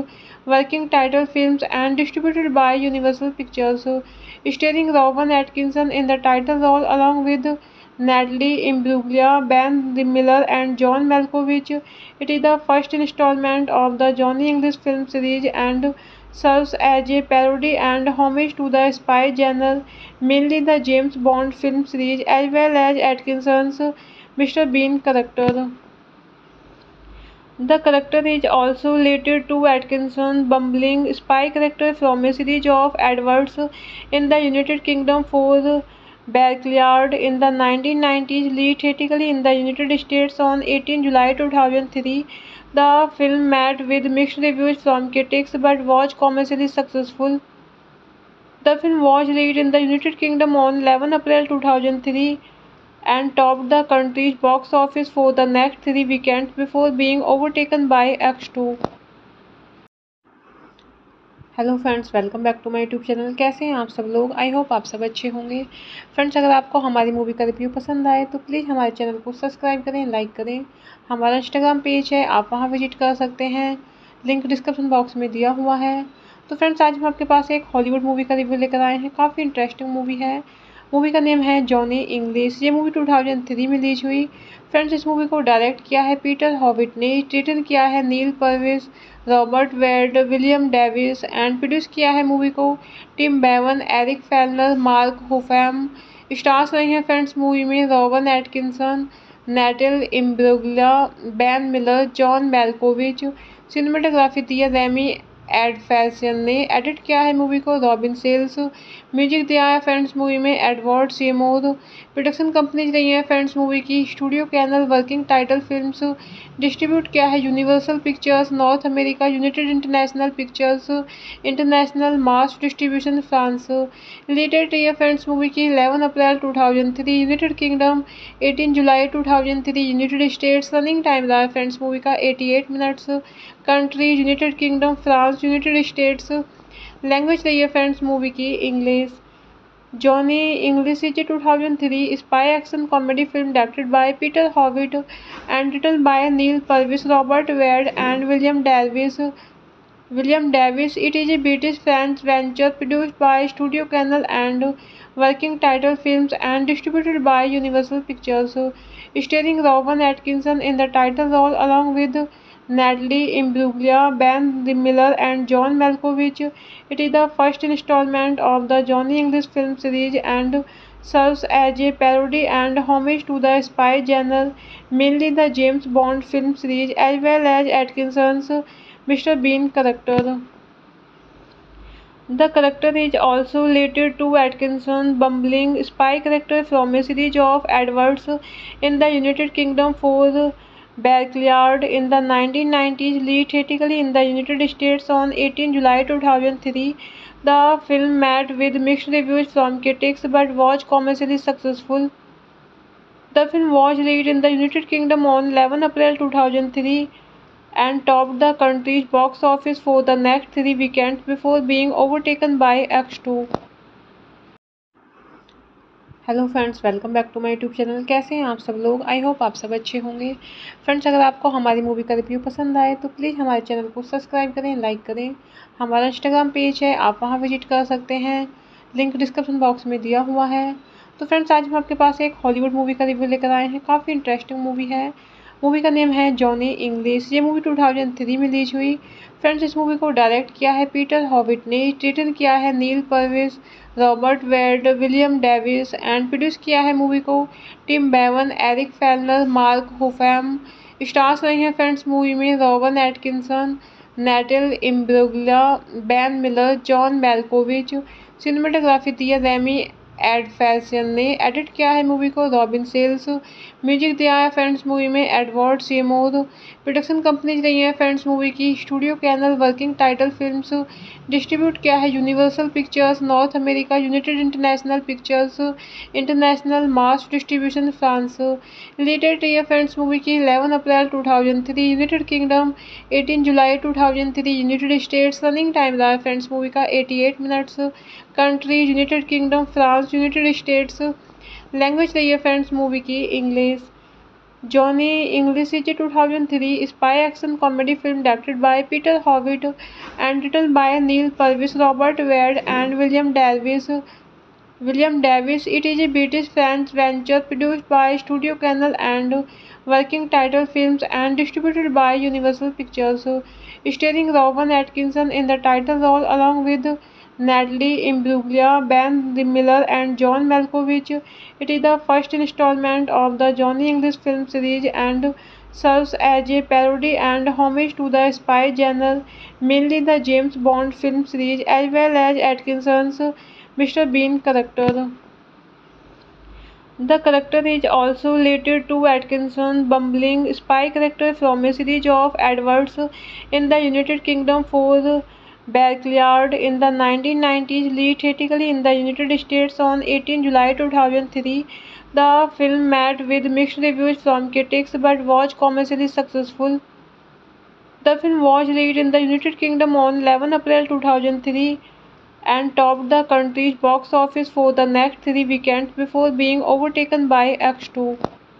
working title films and distributed by Universal Pictures, starring Rowan Atkinson in the title role along with Natalie Imbruglia, Ben Miller, and John Malkovich. It is the first installment of the Johnny English film series and serves as a parody and homage to the spy genre, mainly the James Bond film series, as well as Atkinson's Mister Bean character. The character is also related to Atkinson's bumbling spy character from a series of adverts in the United Kingdom for Barclaycard in the nineteen nineties, released theatrically in the United States on eighteenth July two thousand three. The film met with mixed reviews from critics but was commercially successful. The film was released in the United Kingdom on eleventh April two thousand three and topped the country's box office for the next three weekends before being overtaken by X two. Hello friends, welcome back to my YouTube channel. कैसे हैं आप सब लोग? I hope आप सब अच्छे होंगे। Friends, अगर आपको हमारी मूवी का रिव्यू पसंद आए तो प्लीज़ हमारे चैनल को सब्सक्राइब करें, लाइक करें। हमारा इंस्टाग्राम पेज है, आप वहां विजिट कर सकते हैं, लिंक डिस्क्रिप्शन बॉक्स में दिया हुआ है। तो फ्रेंड्स, आज हम आपके पास एक हॉलीवुड मूवी का रिव्यू लेकर आए हैं। काफ़ी इंटरेस्टिंग मूवी है। मूवी का नेम है जॉनी इंग्लिश। ये मूवी टू थाउजेंड थ्री में रिलीज हुई। फ्रेंड्स, इस मूवी को डायरेक्ट किया है पीटर हॉविट ने, रिटन किया है नील Purvis, Robert Wade, William Davis and produce किया है मूवी को Tim Bevan, Eric Fellner, Mark Huffam. Stars रहे हैं फ्रेंड्स मूवी में Rowan Atkinson, Natalie Imbruglia, Ben Miller, John Malkovich. Cinematography दी है रेमी एडफेल्सन ने। एडिट किया है मूवी को रॉबिन सेल्स। म्यूजिक दिया है फ्रेंड्स मूवी में एडवर्ड सेमोर। प्रोडक्शन कंपनीज रही है फ्रेंड्स मूवी की studio canal, working title films. Distribute किया है Universal Pictures North America, United International Pictures international, Mars distribution France. Related रही है फ्रेंड्स मूवी की eleven April two thousand three, United Kingdom eighteen July two thousand three, United States. Running time रहा है friends movie का eighty eight minutes. Countries United Kingdom, France, United States. Language रही है friends movie की English. Johnny English is a two thousand three spy action comedy film directed by Peter Howitt and written by Neil Purvis, Robert Wade, and William Davis. William Davis. It is a British-French venture produced by Studio Canal and Working Title Films and distributed by Universal Pictures, starring Rowan Atkinson in the title role along with Natalie Imbruglia, Ben Miller, and John Malkovich. It is the first installment of the Johnny English film series and serves as a parody and homage to the spy genre, mainly the James Bond film series, as well as Atkinson's Mister Bean character. The character is also related to Atkinson's bumbling spy character from a series of adverts in the United Kingdom for Barclaycard in the nineteen nineties, released theatrically in the United States on eighteenth July two thousand three. The film met with mixed reviews from critics but was commercially successful. The film was released in the United Kingdom on eleventh April two thousand three and topped the country's box office for the next three weekends before being overtaken by X two. Hello friends, welcome back to my YouTube channel. कैसे हैं आप सब लोग? I hope आप सब अच्छे होंगे। Friends, अगर आपको हमारी मूवी का रिव्यू पसंद आए तो प्लीज़ हमारे चैनल को सब्सक्राइब करें, लाइक करें। हमारा इंस्टाग्राम पेज है, आप वहां विजिट कर सकते हैं, लिंक डिस्क्रिप्शन बॉक्स में दिया हुआ है। तो फ्रेंड्स, आज हम आपके पास एक हॉलीवुड मूवी का रिव्यू लेकर आए हैं। काफ़ी इंटरेस्टिंग मूवी है। मूवी का नेम है जॉनी इंग्लिश। ये मूवी टू थाउजेंड थ्री में रिलीज हुई। फ्रेंड्स, इस मूवी को डायरेक्ट किया है पीटर हॉविट ने, रिटन किया है नील Purvis, Robert Wade, William Davis and produce किया है मूवी को Tim Bevan, Eric Fellner, Mark Huffam. Stars रहे हैं फ्रेंड्स मूवी में Rowan Atkinson, Natalie Imbruglia, Ben Miller, John Malkovich. Cinematography दी है रेमी एडफेल्सन ने। एडिट किया है मूवी को रॉबिन सेल्स। म्यूजिक दिया है फ्रेंड्स मूवी में एडवर्ड सेमोर। प्रोडक्शन कंपनीज रही है फ्रेंड्स मूवी की studio canal, working title films. Distribute किया है Universal Pictures North America, United International Pictures international, Mars distribution France. Related रही है फ्रेंड्स मूवी की eleven April two thousand three, United Kingdom eighteen July two thousand three, United States. Running time रहा है friends movie का eighty eight minutes. Countries United Kingdom, France, United States. Language रही है friends movie की English. Johnny English is a two thousand three spy action comedy film directed by Peter Howitt and written by Neil Purvis, Robert Wade, and William Davies. William Davies. It is a British French venture produced by Studio Canal and Working Title Films and distributed by Universal Pictures, starring Rowan Atkinson in the title role along with Natalie Imbruglia, Ben Miller, and John Malkovich. It is the first installment of the Johnny English film series and serves as a parody and homage to the spy genre, mainly the James Bond film series, as well as Atkinson's Mister Bean character. The character is also related to Atkinson's bumbling spy character from a series of adverts in the United Kingdom for Barclaycard in the nineteen nineties, released theatrically in the United States on eighteenth July two thousand three. The film met with mixed reviews from critics but was commercially successful. The film was released in the United Kingdom on eleventh April two thousand three and topped the country's box office for the next three weekends before being overtaken by X two.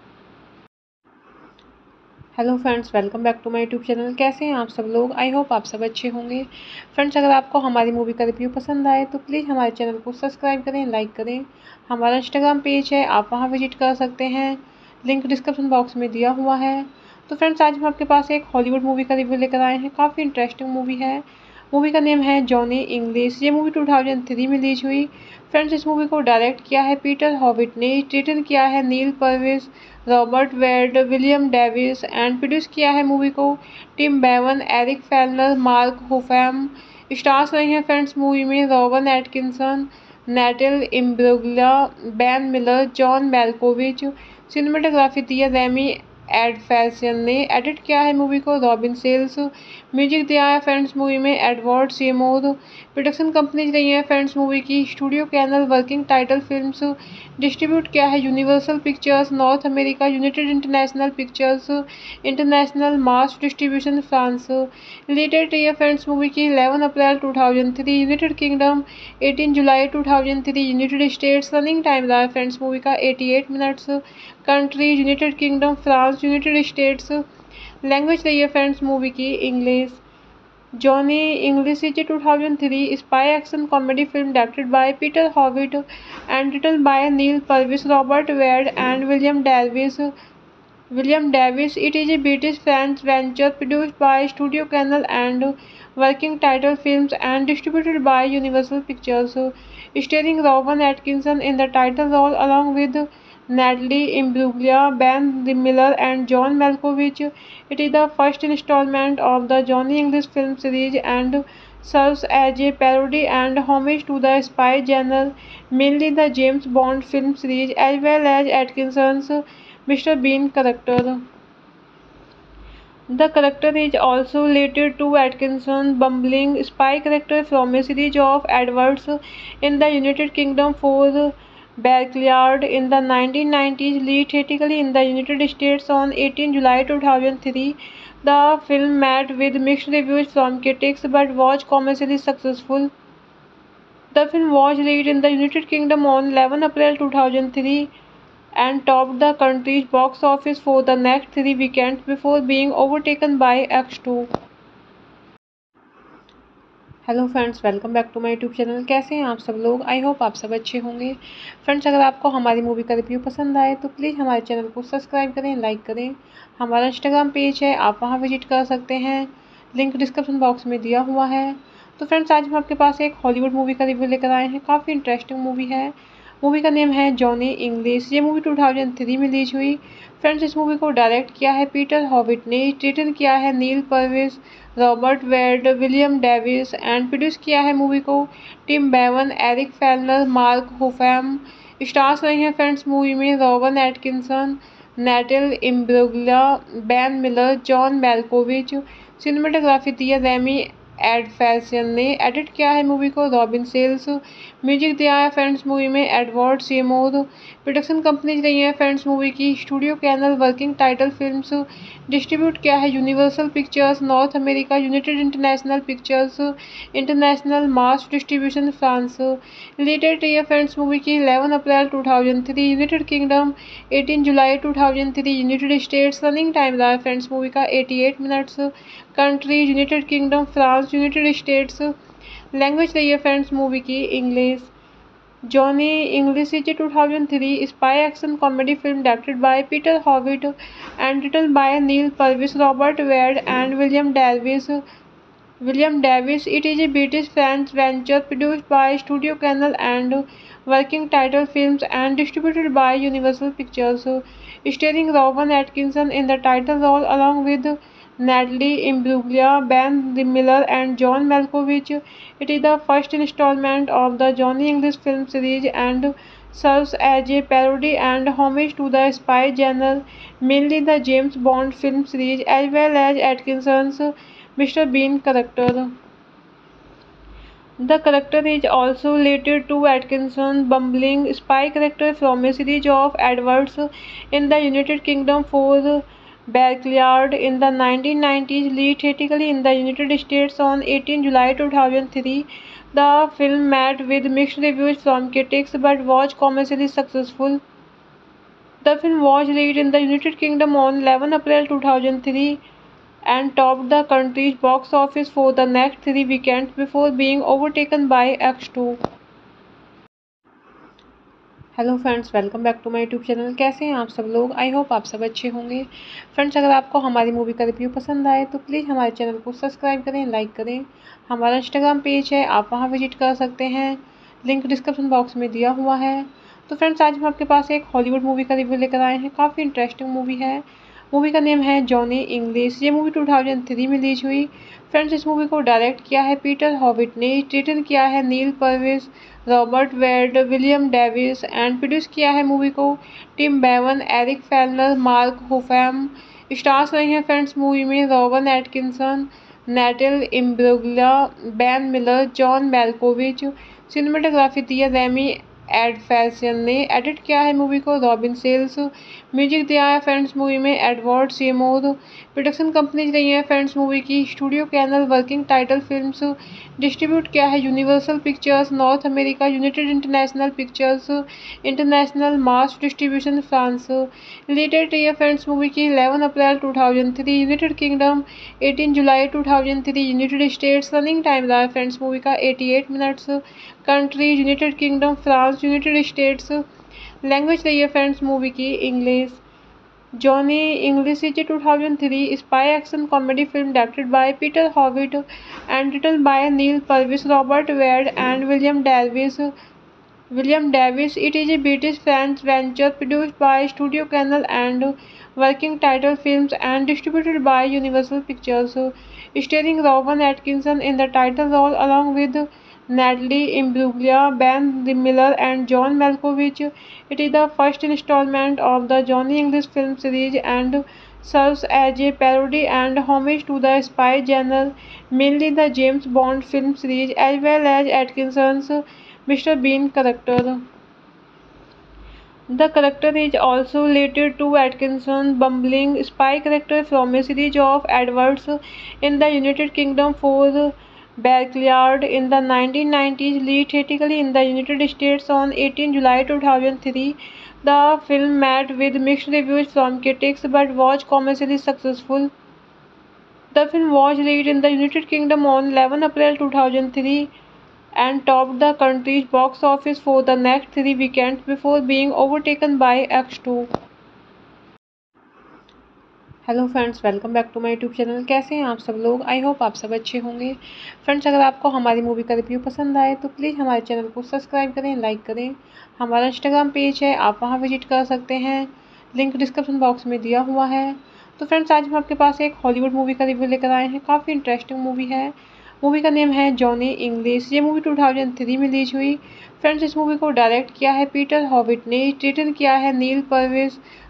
Hello friends, welcome back to my YouTube channel. कैसे हैं आप सब लोग? I hope आप सब अच्छे होंगे। Friends, अगर आपको हमारी मूवी का रिव्यू पसंद आए तो प्लीज़ हमारे चैनल को सब्सक्राइब करें, लाइक करें। हमारा इंस्टाग्राम पेज है, आप वहां विजिट कर सकते हैं, लिंक डिस्क्रिप्शन बॉक्स में दिया हुआ है। तो फ्रेंड्स, आज हम आपके पास एक हॉलीवुड मूवी का रिव्यू लेकर आए हैं। काफ़ी इंटरेस्टिंग मूवी है। मूवी का नेम है जॉनी इंग्लिश। ये मूवी टू थाउजेंड थ्री में रिलीज हुई। फ्रेंड्स, इस मूवी को डायरेक्ट किया है पीटर हॉविट ने, रिटन किया है नील Purvis, Robert Wade, William Davis and produce किया है मूवी को Tim Bevan, Eric Fellner, Mark Huffam. Stars रहे हैं फ्रेंड्स मूवी में Rowan Atkinson, Natalie Imbruglia, Ben Miller, John Malkovich. Cinematography दी है रेमी एडफेसन ने। एडिट किया है मूवी को रॉबिन सेल्स। म्यूजिक दिया है फ्रेंड्स मूवी में एडवर्ड सेमोर। प्रोडक्शन कंपनीज रही है फ्रेंड्स मूवी की studio canal, working title films. Distribute किया है Universal Pictures North America, United International Pictures international, Mars distribution France. Related रही है फ्रेंड्स मूवी की eleven April two thousand three, United Kingdom eighteen July two thousand three, United States. Running time रहा है friends movie का eighty eight minutes. Countries United Kingdom, France, United States. Language रही है friends movie की English. Johnny English is a two thousand three spy action comedy film directed by Peter Howitt and written by Neil Purvis, Robert Wade, and William Davies. William Davies. It is a British French venture produced by Studio Canal and Working Title Films and distributed by Universal Pictures, starring Rowan Atkinson in the title role along with Natalie Imbruglia, Ben Miller, and John Malkovich. It is the first installment of the Johnny English film series and serves as a parody and homage to the spy genre, mainly the James Bond film series, as well as Atkinson's Mister Bean character. The character is also related to Atkinson's bumbling spy character from a series of adverts in the United Kingdom for Barclaycard in the nineteen nineties, released theatrically in the United States on eighteenth July two thousand three. The film met with mixed reviews from critics but was commercially successful. The film was released in the United Kingdom on eleventh April two thousand three and topped the country's box office for the next three weekends before being overtaken by X two. Hello friends, welcome back to my YouTube channel. कैसे हैं आप सब लोग? I hope आप सब अच्छे होंगे। Friends, अगर आपको हमारी मूवी का रिव्यू पसंद आए तो प्लीज़ हमारे चैनल को सब्सक्राइब करें, लाइक करें। हमारा इंस्टाग्राम पेज है, आप वहां विजिट कर सकते हैं, लिंक डिस्क्रिप्शन बॉक्स में दिया हुआ है। तो फ्रेंड्स, आज हम आपके पास एक हॉलीवुड मूवी का रिव्यू लेकर आए हैं। काफ़ी इंटरेस्टिंग मूवी है। मूवी का नेम है जॉनी इंग्लिश। ये मूवी टू थाउजेंड थ्री में रिलीज हुई। फ्रेंड्स, इस मूवी को डायरेक्ट किया है पीटर हॉविट ने, रिटन किया है नील Purvis, Robert Wade, William Davis and produce किया है मूवी को Tim Bevan, Eric Fellner, Mark Huffam. Stars रहे हैं फ्रेंड्स मूवी में Rowan Atkinson, Natalie Imbruglia, Ben Miller, John Malkovich. Cinematography दी है रेमी एड फैशन ने एडिट किया है मूवी को रॉबिन सेल्स। म्यूजिक दिया है फ्रेंड्स मूवी में एडवर्ड सेमोर। प्रोडक्शन कंपनीज रही है फ्रेंड्स मूवी की studio canal. Working title films. Distribute किया है Universal Pictures North America, United International Pictures international, Mars distribution France. Related रही है फ्रेंड्स मूवी की eleven April two thousand three, United Kingdom eighteen July two thousand three, United States. Running time रहा है friends movie का eighty eight minutes. Countries United Kingdom, France, United States. Language रही है friends movie की English. Johnny English is two thousand three spy action comedy film directed by Peter Howitt and written by nil Purvis, Robert Wade and William Davis. William Davis. It is a British French venture produced by Studio Canal and Working Title Films and distributed by Universal Pictures, starring Rowan Atkinson in the title role along with Natalie Imbruglia, Ben Miller and John Malkovich. It is the first installment of the Johnny English film series and serves as a parody and homage to the spy genre, mainly the James Bond film series, as well as Atkinson's Mister Bean character. The character is also related to Atkinson's bumbling spy character from a series of adverts in the United Kingdom for Barclaycard in the nineteen nineties, released theatrically in the United States on eighteen July two thousand three. The film met with mixed reviews from critics but was commercially successful. The film was released in the United Kingdom on eleven April two thousand three and topped the country's box office for the next three weekends before being overtaken by X two. Hello friends, welcome back to my YouTube channel. कैसे हैं आप सब लोग? I hope आप सब अच्छे होंगे। Friends, अगर आपको हमारी मूवी का रिव्यू पसंद आए तो प्लीज़ हमारे चैनल को सब्सक्राइब करें, लाइक करें। हमारा इंस्टाग्राम पेज है, आप वहां विजिट कर सकते हैं, लिंक डिस्क्रिप्शन बॉक्स में दिया हुआ है। तो फ्रेंड्स, आज हम आपके पास एक हॉलीवुड मूवी का रिव्यू लेकर आए हैं। काफ़ी इंटरेस्टिंग मूवी है। मूवी का नेम है जॉनी इंग्लिश। ये मूवी टू थाउजेंड थ्री में रिलीज हुई। फ्रेंड्स, इस मूवी को डायरेक्ट किया है पीटर हॉविट ने, रिटन किया है नील Purvis, Robert Wade, William Davis and produce किया है मूवी को Tim Bevan, Eric Fellner, Mark Huffam. Stars रहे हैं फ्रेंड्स मूवी में Rowan Atkinson, Natalie Imbruglia, Ben Miller, John Malkovich. Cinematography दी है रेमी एड फैशन ने। एडिट किया है मूवी को रॉबिन सेल्स। म्यूजिक दिया है फ्रेंड्स मूवी में एडवर्ड सेमोर। प्रोडक्शन कंपनीज रही है फ्रेंड्स मूवी की studio canal. Working title films. Distribute किया है Universal Pictures North America, United International Pictures international, Mars distribution France. Related रही है फ्रेंड्स मूवी की eleven April two thousand three, United Kingdom eighteen July two thousand three, United States. Running time रहा है friends movie का eighty eight minutes. Countries United Kingdom, France, United States. Language रही है friends movie की English. Johnny English is two thousand three spy action comedy film directed by Peter Howitt and written by nil Purvis, Robert Wade and William Davis. William Davis. It is a British French venture produced by Studio Canal and Working Title Films and distributed by Universal Pictures, starring Rowan Atkinson in the title role along with Natalie Imbruglia, Ben Miller and John Malkovich. It is the first installment of the Johnny English film series and serves as a parody and homage to the spy genre, mainly the James Bond film series, as well as Atkinson's Mister Bean character. The character is also related to Atkinson's bumbling spy character from a series of adverts in the United Kingdom for Barclaycard in the nineteen nineties, released theatrically in the United States on eighteen July two thousand three. The film met with mixed reviews from critics but was commercially successful. The film was released in the United Kingdom on eleven April two thousand three and topped the country's box office for the next three weekends before being overtaken by X two. Hello friends, welcome back to my YouTube channel. कैसे हैं आप सब लोग? I hope आप सब अच्छे होंगे। Friends, अगर आपको हमारी मूवी का रिव्यू पसंद आए तो प्लीज़ हमारे चैनल को सब्सक्राइब करें, लाइक करें। हमारा इंस्टाग्राम पेज है, आप वहां विजिट कर सकते हैं, लिंक डिस्क्रिप्शन बॉक्स में दिया हुआ है। तो फ्रेंड्स, आज हम आपके पास एक हॉलीवुड मूवी का रिव्यू लेकर आए हैं। काफ़ी इंटरेस्टिंग मूवी है। मूवी का नेम है जॉनी इंग्लिश। ये मूवी टू थाउजेंड थ्री में रिलीज हुई। फ्रेंड्स, इस मूवी को डायरेक्ट किया है पीटर हॉविट ने, रिटन किया है नील Purvis,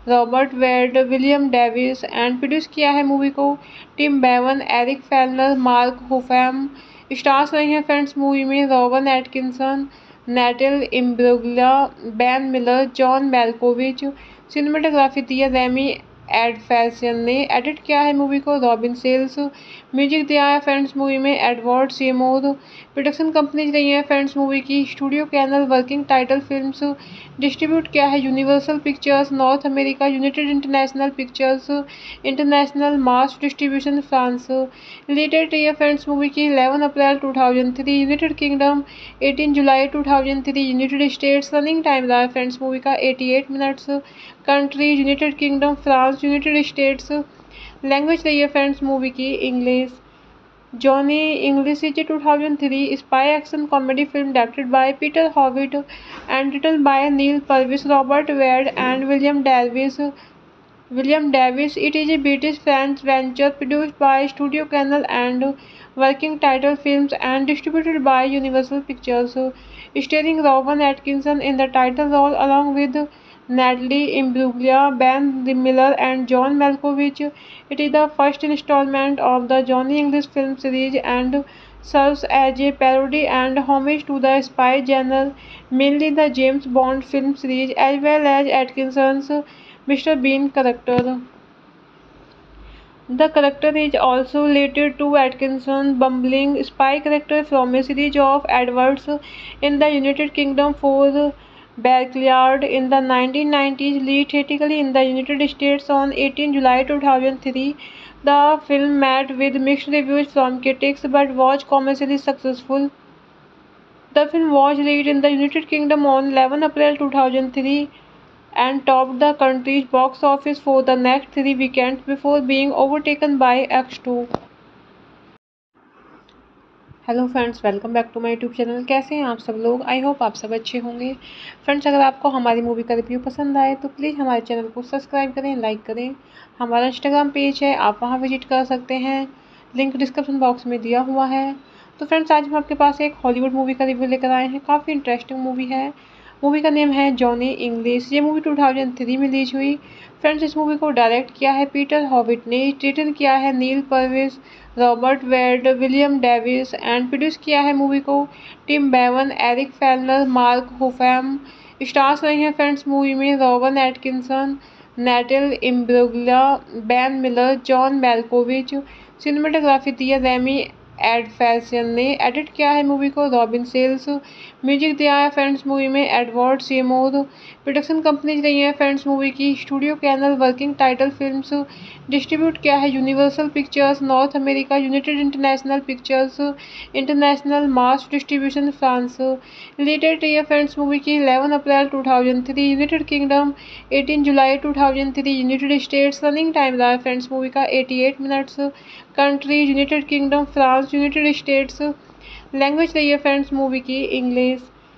Robert Wade, William Davis and produce किया है मूवी को Tim Bevan, Eric Fellner, Mark Huffam. Stars रही हैं फ्रेंड्स मूवी में Rowan Atkinson, Natalie Imbruglia, Ben Miller, John Malkovich. Cinematography दी है रेमी एडफेसियन ने। एडिट किया है मूवी को रॉबिन सेल्स। म्यूजिक दिया है फ्रेंड्स मूवी में एडवर्ड सेमोर। प्रोडक्शन कंपनीज रही हैं फ्रेंड्स मूवी की studio canal, working title films. Distribute किया है Universal Pictures North America, United International Pictures international, Mars distribution France. Related रही है फ्रेंड्स मूवी की eleven April two thousand three, United Kingdom eighteen July two thousand three, United States. Running time रहा है friends movie का eighty eight minutes. Countries United Kingdom, France, United States. Language रही है friends movie की English. Johnny English is two thousand three spy action comedy film directed by Peter Howitt and written by nil Purvis, Robert Wade and William Davis. William Davis. It is a British French venture produced by Studio Canal and Working Title Films and distributed by Universal Pictures, starring Rowan Atkinson in the title role along with Natalie Imbruglia, Ben Miller and John Malkovich. It is the first installment of the Johnny English film series and serves as a parody and homage to the spy genre, mainly the James Bond film series, as well as Atkinson's Mister Bean character. The character is also related to Atkinson's bumbling spy character from a series of adverts in the United Kingdom for Barclaycard in the nineteen nineties, released theatrically in the United States on eighteenth July two thousand three. The film met with mixed reviews from critics but was commercially successful. The film was released in the United Kingdom on eleventh April two thousand three and topped the country's box office for the next three weekends before being overtaken by X two. Hello friends, welcome back to my YouTube channel. कैसे हैं आप सब लोग? I hope आप सब अच्छे होंगे। Friends, अगर आपको हमारी मूवी का रिव्यू पसंद आए तो प्लीज़ हमारे चैनल को सब्सक्राइब करें, लाइक करें। हमारा इंस्टाग्राम पेज है, आप वहां विजिट कर सकते हैं, लिंक डिस्क्रिप्शन बॉक्स में दिया हुआ है। तो फ्रेंड्स, आज हम आपके पास एक हॉलीवुड मूवी का रिव्यू लेकर आए हैं। काफ़ी इंटरेस्टिंग मूवी है। मूवी का नेम है जॉनी इंग्लिश। ये मूवी टू थाउजेंड थ्री में रिलीज हुई। फ्रेंड्स, इस मूवी को डायरेक्ट किया है पीटर हॉविट ने, रिटन किया है नील Purvis, Robert Wade, William Davis and produce किया है मूवी को Tim Bevan, Eric Fellner, Mark Huffam. Stars रही हैं फ्रेंड्स मूवी में Rowan Atkinson, Natalie Imbruglia, Ben Miller, John Malkovich. Cinematography दी है रेमी एडफेसियन ने। एडिट किया है मूवी को रॉबिन सेल्स। म्यूजिक दिया है फ्रेंड्स मूवी में एडवर्ड सेमोर। प्रोडक्शन कंपनीज रही हैं फ्रेंड्स मूवी की studio canal, working title films. Distribute किया है Universal Pictures North America, United International Pictures international, Mars distribution France. Related रही है फ्रेंड्स मूवी की eleven April two thousand three, United Kingdom eighteen July two thousand three, United States. Running time रहा है friends movie का eighty eight minutes. Countries United Kingdom, France, United States. Language रही है friends movie की English.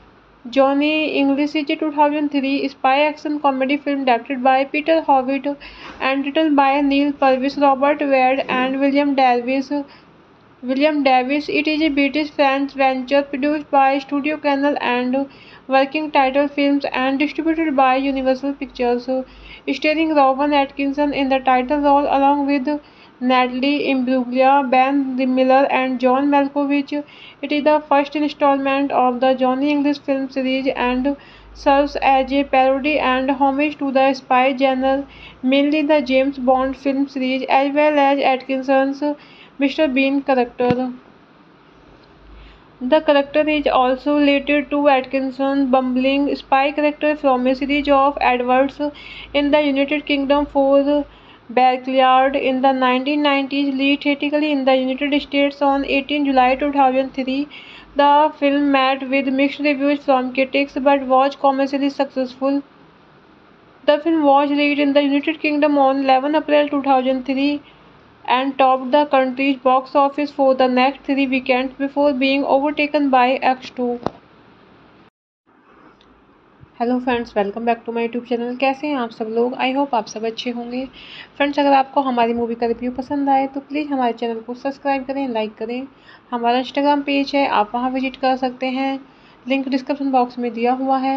Johnny English is two thousand three spy action comedy film directed by Peter Howitt and written by nil Purvis, Robert Wade and William Davis. William Davis. It is a British French venture produced by Studio Canal and Working Title Films and distributed by Universal Pictures, starring Rowan Atkinson in the title role along with Natalie Imbruglia, Ben Miller and John Malkovich. It is the first installment of the Johnny English film series and serves as a parody and homage to the spy genre, mainly the James Bond film series, as well as Atkinson's Mister Bean character. The character is also related to Atkinson's bumbling spy character from a series of adverts in the United Kingdom for Barclaycard in the nineteen nineties, released theatrically in the United States on eighteenth July two thousand three. The film met with mixed reviews from critics but was commercially successful. The film was released in the United Kingdom on eleventh April two thousand three and topped the country's box office for the next three weekends before being overtaken by X two. Hello friends, welcome back to my YouTube channel. कैसे हैं आप सब लोग? I hope आप सब अच्छे होंगे। Friends, अगर आपको हमारी मूवी का रिव्यू पसंद आए तो प्लीज़ हमारे चैनल को सब्सक्राइब करें, लाइक करें। हमारा इंस्टाग्राम पेज है, आप वहां विजिट कर सकते हैं, लिंक डिस्क्रिप्शन बॉक्स में दिया हुआ है।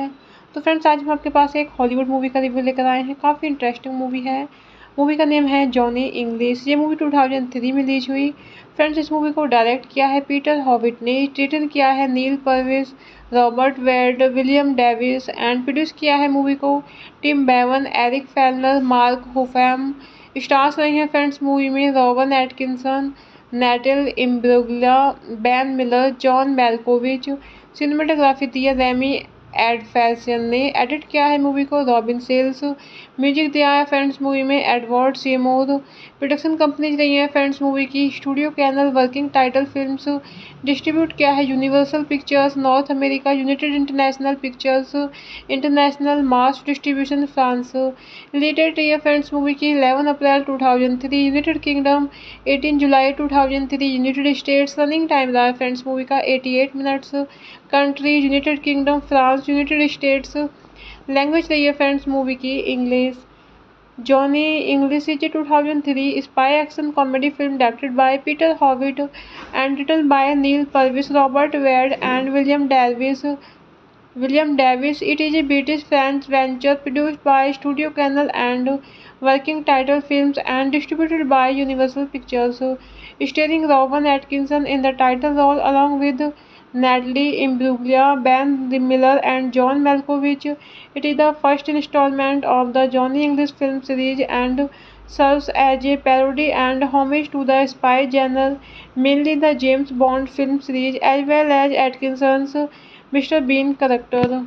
तो फ्रेंड्स आज हम आपके पास एक हॉलीवुड मूवी का रिव्यू लेकर आए हैं। काफ़ी इंटरेस्टिंग मूवी है। मूवी का नेम है जॉनी इंग्लिश। ये मूवी टू थाउजेंड थ्री में रिलीज हुई। फ्रेंड्स इस मूवी को डायरेक्ट किया है पीटर हॉविट ने, रिटन किया है नील Purvis, Robert Wade, William Davis and produce किया है मूवी को Tim Bevan, Eric Fellner, Mark Huffam. Stars रही हैं फ्रेंड्स मूवी में Rowan Atkinson, Natalie Imbruglia, Ben Miller, John Malkovich. Cinematography दी है रेमी एडफेसियन ने। एडिट किया है मूवी को रॉबिन सेल्स। म्यूजिक दिया है फ्रेंड्स मूवी में एडवर्ड सेमोर। प्रोडक्शन कंपनीज रही है फ्रेंड्स मूवी की studio canal, working title films. Distribute किया है Universal Pictures North America, United International Pictures international, Mars distribution France. Related रही है फ्रेंड्स मूवी की eleven April two thousand three, United Kingdom eighteen July two thousand three, United States. Running time रहा है friends movie का eighty eight minutes. Countries United Kingdom, France, United States. Language रही है friends movie की English. Johnny English is a two thousand three spy action comedy film directed by Peter Howitt and written by nil Purvis, Robert Wade and William Davis. William Davis. It is a British French venture produced by Studio Canal and Working Title Films and distributed by Universal Pictures, starring Rowan Atkinson in the title role along with Natalie Imbruglia, Ben Miller and John Malkovich. It is the first installment of the Johnny English film series and serves as a parody and homage to the spy genre, mainly the James Bond film series, as well as Atkinson's Mister Bean character.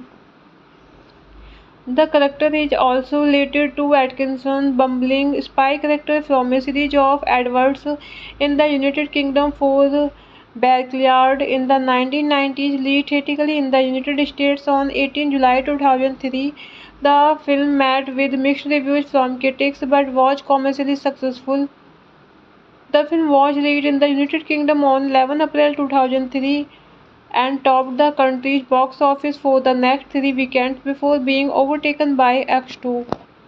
The character is also related to Atkinson's bumbling spy character from a series of adverts in the United Kingdom for Barclaycard in the nineteen nineties, released theatrically in the United States on eighteenth July two thousand three. The film met with mixed reviews from critics but was commercially successful. The film was released in the United Kingdom on eleven April two thousand three and topped the country's box office for the next three weekends before being overtaken by X two.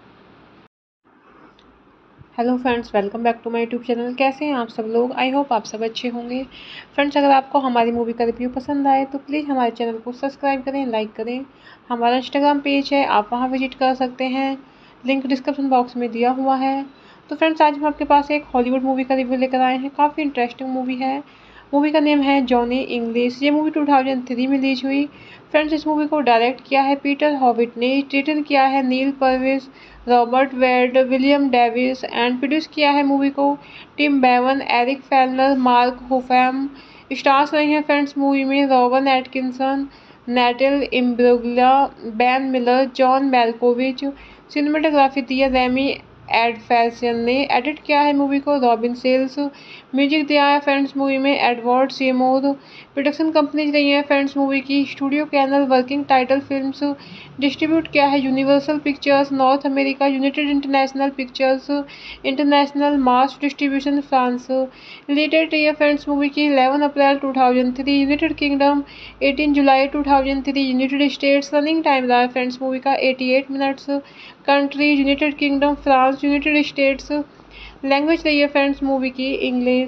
Hello friends, welcome back to my YouTube channel. कैसे हैं आप सब लोग? I hope आप सब अच्छे होंगे। Friends अगर आपको हमारी मूवी का रिव्यू पसंद आए तो प्लीज़ हमारे चैनल को सब्सक्राइब करें, लाइक करें। हमारा इंस्टाग्राम पेज है, आप वहां विजिट कर सकते हैं, लिंक डिस्क्रिप्शन बॉक्स में दिया हुआ है। तो फ्रेंड्स आज हम आपके पास एक हॉलीवुड मूवी का रिव्यू लेकर आए हैं। काफ़ी इंटरेस्टिंग मूवी है। मूवी का नेम है जॉनी इंग्लिश। ये मूवी टू थाउजेंड थ्री में रिलीज हुई। फ्रेंड्स इस मूवी को डायरेक्ट किया है पीटर हॉविट ने, रिटन किया है नील Purvis, Robert Wade, William Davis and produce किया है मूवी को Tim Bevan, Eric Fellner, Mark Huffam. Stars रही हैं फ्रेंड्स मूवी में Rowan Atkinson, Natalie Imbruglia, Ben Miller, John Malkovich. Cinematography दी है रेमी एडफेसियन ने। एडिट किया है मूवी को रॉबिन सेल्स। म्यूजिक दिया है फ्रेंड्स मूवी में एडवर्ड सेमोर। प्रोडक्शन कंपनीज रही है फ्रेंड्स मूवी की studio canal, working title films. Distribute किया है Universal Pictures North America, United International Pictures international, Mars distribution France. Related रही है फ्रेंड्स मूवी की eleven April two thousand three, United Kingdom eighteen July two thousand three, United States. Running time रहा है friends movie का eighty eight minutes. Countries United Kingdom, France, United States. Language रही है friends movie की English.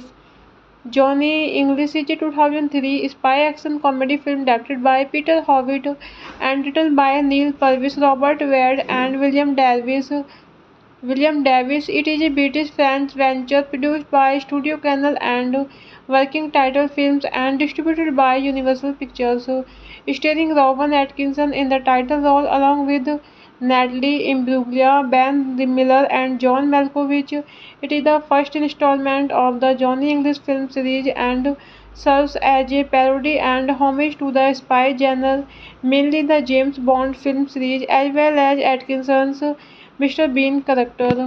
Johnny English is a two thousand three spy action comedy film directed by Peter Howitt and written by nil Purvis, Robert Wade and William Davis. William Davis. It is a British French venture produced by Studio Canal and Working Title Films and distributed by Universal Pictures, starring Rowan Atkinson in the title role along with Natalie Imbruglia, Ben Miller and John Malkovich. It is the first installment of the Johnny English film series and serves as a parody and homage to the spy genre, mainly the James Bond film series, as well as Atkinson's Mister Bean character.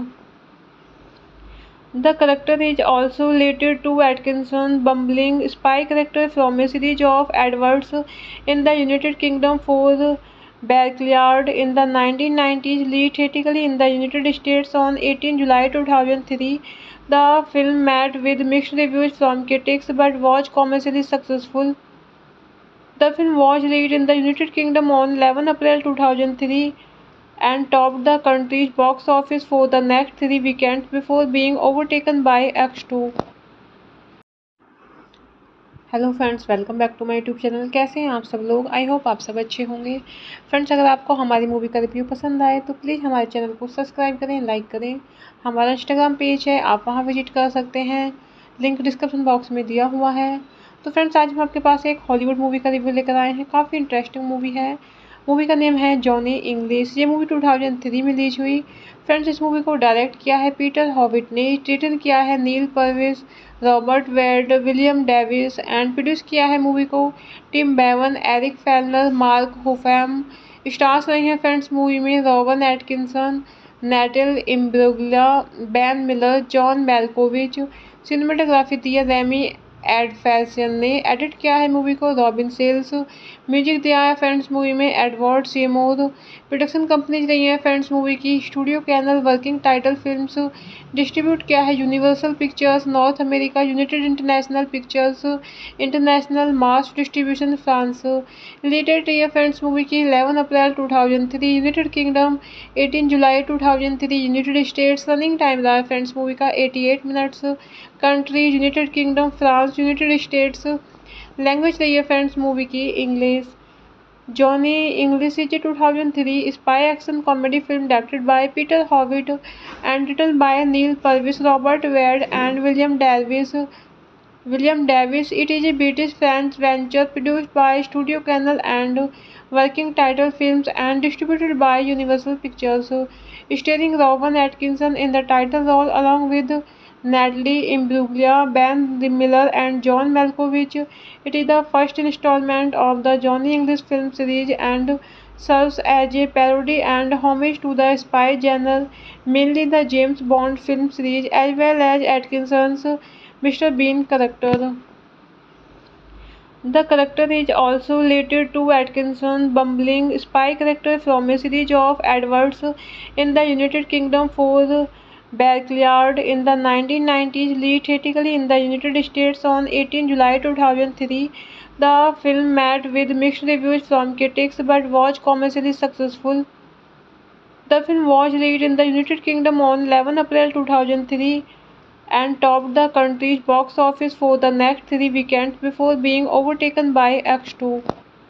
The character is also related to Atkinson's bumbling spy character from a series of adverts in the United Kingdom for Barclaycard in the nineteen nineties, released theatrically in the United States on eighteenth July two thousand three. The film met with mixed reviews from critics but was commercially successful. The film was released in the United Kingdom on eleven April two thousand three and topped the country's box office for the next three weekends before being overtaken by X two. Hello friends, welcome back to my YouTube channel. कैसे हैं आप सब लोग? I hope आप सब अच्छे होंगे। Friends, अगर आपको हमारी मूवी का रिव्यू पसंद आए तो प्लीज़ हमारे चैनल को सब्सक्राइब करें, लाइक करें। हमारा इंस्टाग्राम पेज है, आप वहां विजिट कर सकते हैं, लिंक डिस्क्रिप्शन बॉक्स में दिया हुआ है। तो फ्रेंड्स, आज हम आपके पास एक हॉलीवुड मूवी का रिव्यू लेकर आए हैं। काफ़ी इंटरेस्टिंग मूवी है। मूवी का नेम है जॉनी इंग्लिश। ये मूवी टू थाउजेंड थ्री में रिलीज हुई। फ्रेंड्स, इस मूवी को डायरेक्ट किया है पीटर हॉविट ने, रिटन किया है नील Purvis, Robert Wade, William Davis and produce किया है मूवी को Tim Bevan, Eric Fellner, Mark Huffam. Stars रहे हैं फ्रेंड्स मूवी में Rowan Atkinson, Natalie Imbruglia, Ben Miller, John Malkovich. Cinematography दी है रेमी एडफेसन ने। एडिट किया है मूवी को रॉबिन सेल्स। म्यूजिक दिया है फ्रेंड्स मूवी में एडवर्ड सेमोर। प्रोडक्शन कंपनीज रही है फ्रेंड्स मूवी की studio canal, working title films. Distribute किया है Universal Pictures North America, United International Pictures international, Mars distribution France. Related रही है फ्रेंड्स मूवी की eleven April two thousand three, United Kingdom eighteen July two thousand three, United States. Running time रहा है friends movie का eighty eight minutes. Countries United Kingdom, France, United States. Language रही है friends movie की English. Johnny English is a two thousand three spy action comedy film directed by Peter Howitt and written by Neil Purvis, Robert Wade and William Davies. William Davies. It is a British French venture produced by Studio Canal and Working Title Films and distributed by Universal Pictures. Starring Rowan Atkinson in the title role along with Natalie Imbruglia, Ben Miller and John Malkovich. It is the first installment of the Johnny English film series and serves as a parody and homage to the spy genre, mainly the James Bond film series, as well as Atkinson's Mister Bean character. The character is also related to Atkinson's bumbling spy character from a series of adverts in the United Kingdom for Backyard in the nineteen nineties, released theatrically in the United States on eighteen July two thousand three. The film met with mixed reviews from critics but was commercially successful. The film was released in the United Kingdom on eleven April two thousand three and topped the country's box office for the next three weekends before being overtaken by X two.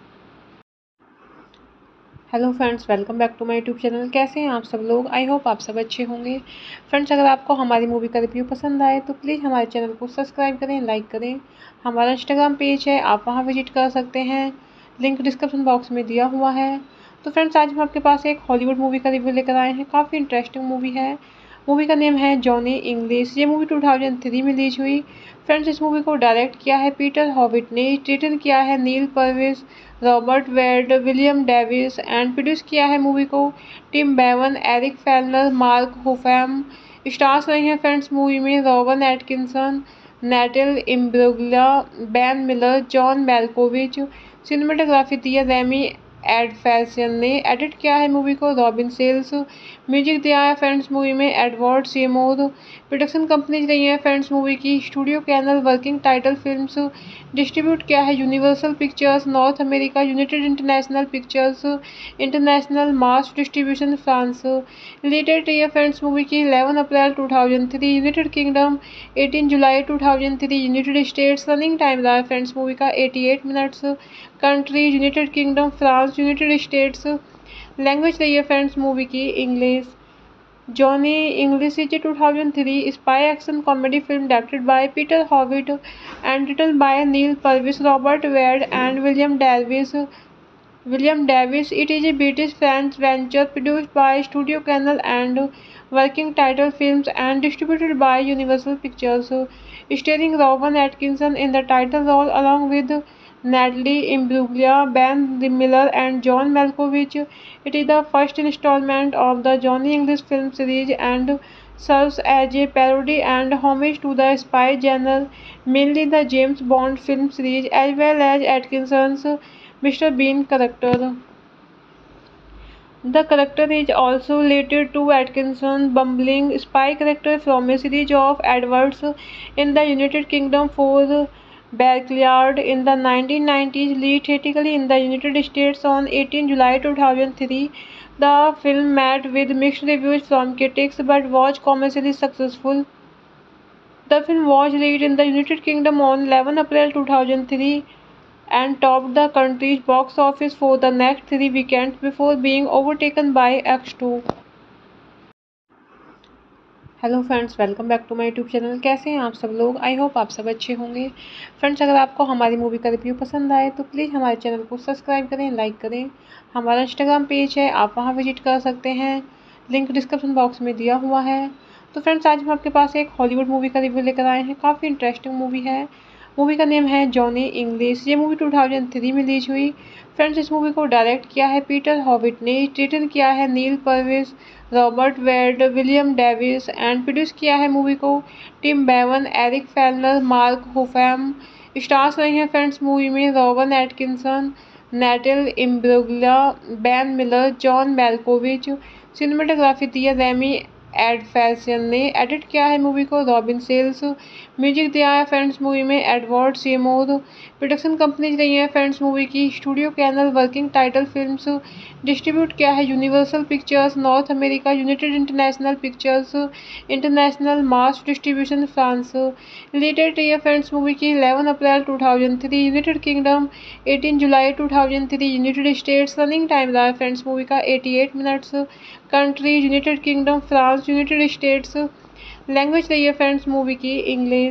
Hello friends, welcome back to my YouTube channel. कैसे हैं आप सब लोग? I hope आप सब अच्छे होंगे। Friends, अगर आपको हमारी मूवी का रिव्यू पसंद आए तो प्लीज़ हमारे चैनल को सब्सक्राइब करें, लाइक करें। हमारा इंस्टाग्राम पेज है, आप वहां विजिट कर सकते हैं, लिंक डिस्क्रिप्शन बॉक्स में दिया हुआ है। तो फ्रेंड्स, आज हम आपके पास एक हॉलीवुड मूवी का रिव्यू लेकर आए हैं। काफ़ी इंटरेस्टिंग मूवी है। मूवी का नेम है जॉनी इंग्लिश। ये मूवी टू थाउजेंड थ्री में रिलीज हुई। फ्रेंड्स, इस मूवी को डायरेक्ट किया है पीटर हॉविट ने, रिटन किया है नील Purvis, Robert Wade, William Davis and produce किया है मूवी को Tim Bevan, Eric Fellner, Mark Huffam. Stars रहे हैं फ्रेंड्स मूवी में Rowan Atkinson, Natalie Imbruglia, Ben Miller, John Malkovich. Cinematography दी है रेमी एडफेसन ने। एडिट किया है मूवी को रॉबिन सेल्स। म्यूजिक दिया है फ्रेंड्स मूवी में एडवर्ड सेमोर। प्रोडक्शन कंपनीज रही है फ्रेंड्स मूवी की studio canal, working title films. Distribute किया है Universal Pictures North America, United International Pictures international, Mars distribution France. Related रही है फ्रेंड्स मूवी की eleven April two thousand three, United Kingdom eighteen July two thousand three, United States. Running time रहा है friends movie का eighty eight minutes. Countries United Kingdom, France, United States. Language रही है friends movie की English. Johnny English is a two thousand three spy action comedy film directed by Peter Howitt and written by Neil Purvis, Robert Wade and William Davies. William Davies. It is a British French venture produced by Studio Canal and Working Title Films and distributed by Universal Pictures. Starring Rowan Atkinson in the title role along with Natalie Imbruglia, Ben Miller and John Malkovich. It is the first installment of the Johnny English film series and serves as a parody and homage to the spy genre, mainly the James Bond film series, as well as Atkinson's Mister Bean character. The character is also related to Atkinson's bumbling spy character from a series of adverts in the United Kingdom for Backyard in the nineteen nineties, released theatrically in the United States on eighteen July two thousand three. The film met with mixed reviews from critics but was commercially successful. The film was released in the United Kingdom on eleven April two thousand three and topped the country's box office for the next three weekends before being overtaken by X two. Hello friends, welcome back to my YouTube channel. कैसे हैं आप सब लोग? I hope आप सब अच्छे होंगे। Friends, अगर आपको हमारी मूवी का रिव्यू पसंद आए तो प्लीज़ हमारे चैनल को सब्सक्राइब करें, लाइक करें। हमारा इंस्टाग्राम पेज है, आप वहां विजिट कर सकते हैं, लिंक डिस्क्रिप्शन बॉक्स में दिया हुआ है। तो फ्रेंड्स, आज हम आपके पास एक हॉलीवुड मूवी का रिव्यू लेकर आए हैं। काफ़ी इंटरेस्टिंग मूवी है। मूवी का नेम है जॉनी इंग्लिश। ये मूवी टू थाउजेंड थ्री में रिलीज हुई। फ्रेंड्स, इस मूवी को डायरेक्ट किया है पीटर हॉविट ने, रिटन किया है नील Purvis, Robert Wade, William Davis and produce किया है मूवी को Tim Bevan, Eric Fellner, Mark Huffam. Stars रहे हैं फ्रेंड्स मूवी में Rowan Atkinson, Natalie Imbruglia, Ben Miller, John Malkovich. Cinematography दी है रेमी एडफेसन ने। एडिट किया है मूवी को रॉबिन सेल्स। म्यूजिक दिया है फ्रेंड्स मूवी में एडवर्ड सेमोर। प्रोडक्शन कंपनीज रही है फ्रेंड्स मूवी की studio canal, working title films. Distribute किया है Universal Pictures North America, United International Pictures international, Mars distribution France. Related रही है फ्रेंड्स मूवी की eleven April two thousand three United Kingdom, eighteen July two thousand three United States. Running time रहा है friends movie का eighty eight minutes. Countries United Kingdom, France, United States. Language रही है friends movie की English.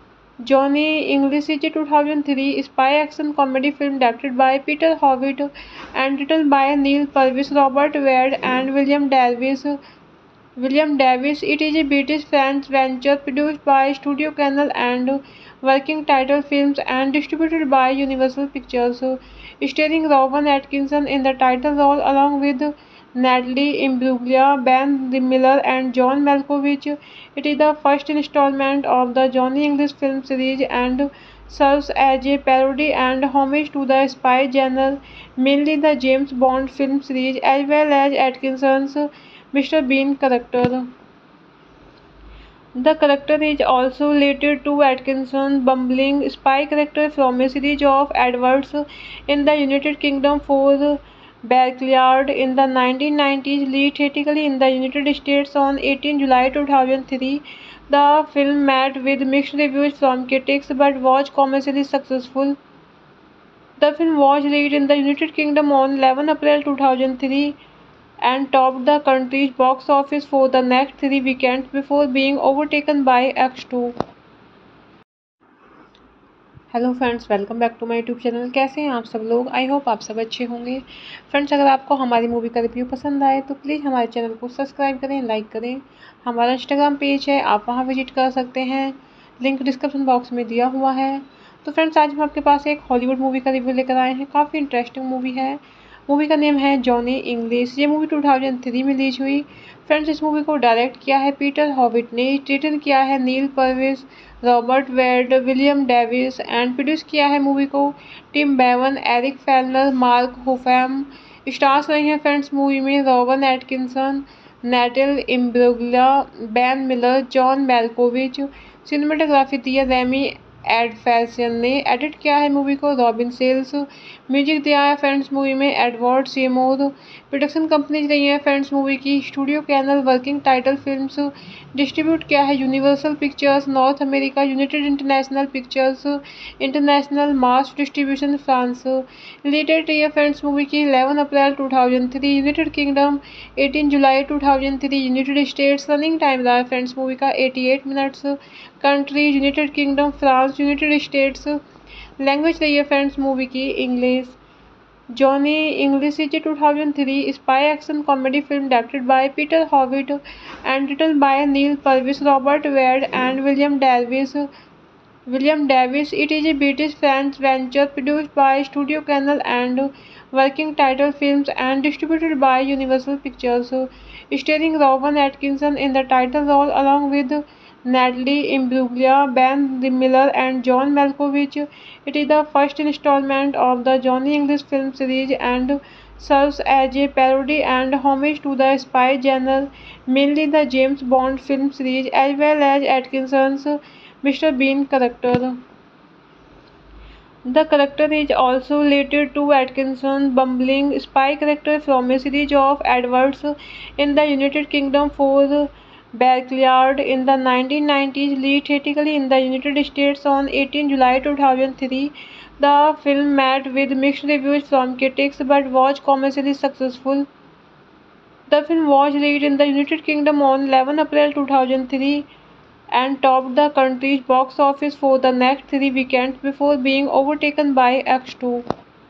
Johnny English is a two thousand three spy action comedy film directed by Peter Howitt and written by Neil Purvis, Robert Wade and William Davis. William Davis. It is a British French venture produced by Studio Canal and Working Title Films and distributed by Universal Pictures. Starring Rowan Atkinson in the title role along with Natalie Imbruglia, Ben Miller and John Malkovich. It is the first installment of the Johnny English film series and serves as a parody and homage to the spy genre, mainly the James Bond film series, as well as Atkinson's Mister Bean character. The character is also related to Atkinson's bumbling spy character from a series of adverts in the United Kingdom for Backyard in the nineteen nineties, released theatrically in the United States on eighteen July two thousand three. The film met with mixed reviews from critics but was commercially successful. The film was released in the United Kingdom on eleven April two thousand three and topped the country's box office for the next three weekends before being overtaken by X two. Hello friends, welcome back to my YouTube channel. कैसे हैं आप सब लोग? I hope आप सब अच्छे होंगे। Friends, अगर आपको हमारी मूवी का रिव्यू पसंद आए तो प्लीज़ हमारे चैनल को सब्सक्राइब करें, लाइक करें। हमारा इंस्टाग्राम पेज है, आप वहां विजिट कर सकते हैं, लिंक डिस्क्रिप्शन बॉक्स में दिया हुआ है। तो फ्रेंड्स, आज हम आपके पास एक हॉलीवुड मूवी का रिव्यू लेकर आए हैं। काफ़ी इंटरेस्टिंग मूवी है। मूवी का नेम है जॉनी इंग्लिश। ये मूवी टू थाउजेंड थ्री में रिलीज हुई। फ्रेंड्स, इस मूवी को डायरेक्ट किया है पीटर हॉविट ने, रिटन किया है नील Purvis, Robert Wade, William Davis and produce किया है मूवी को Tim Bevan, Eric Fellner, Mark Huffam. Stars रहे हैं फ्रेंड्स मूवी में Rowan Atkinson, Natalie Imbruglia, Ben Miller, John Malkovich. Cinematography दी है रेमी एडफेसन ने। एडिट किया है मूवी को रॉबिन सेल्स। म्यूजिक दिया है फ्रेंड्स मूवी में एडवर्ड सेमोर। प्रोडक्शन कंपनीज रही है फ्रेंड्स मूवी की studio canal, working title films. Distribute किया है Universal Pictures North America, United International Pictures international, Mars distribution France. Related रही है फ्रेंड्स मूवी की eleven April two thousand three United Kingdom, eighteen July two thousand three United States. Running time रहा है friends movie का eighty eight minutes. Countries United Kingdom, France, United States. Language रही है friends movie की English. Johnny English is a two thousand three spy action comedy film directed by Peter Howitt and written by Neil Purvis, Robert Wade and William Davis. William Davis. It is a British French venture produced by Studio Canal and Working Title Films and distributed by Universal Pictures. Starring Rowan Atkinson in the title role along with Natalie Imbruglia, Ben Miller and John Malkovich. It is the first installment of the Johnny English film series and serves as a parody and homage to the spy genre, mainly the James Bond film series, as well as Atkinson's Mister Bean character. The character is also related to Atkinson's bumbling spy character from a series of adverts in the United Kingdom for Berkeley in the nineteen nineties, released theatrically in the United States on eighteenth July two thousand three. The film met with mixed reviews from critics but was commercially successful. The film was released in the United Kingdom on eleventh April two thousand three and topped the country's box office for the next three weekends before being overtaken by X two.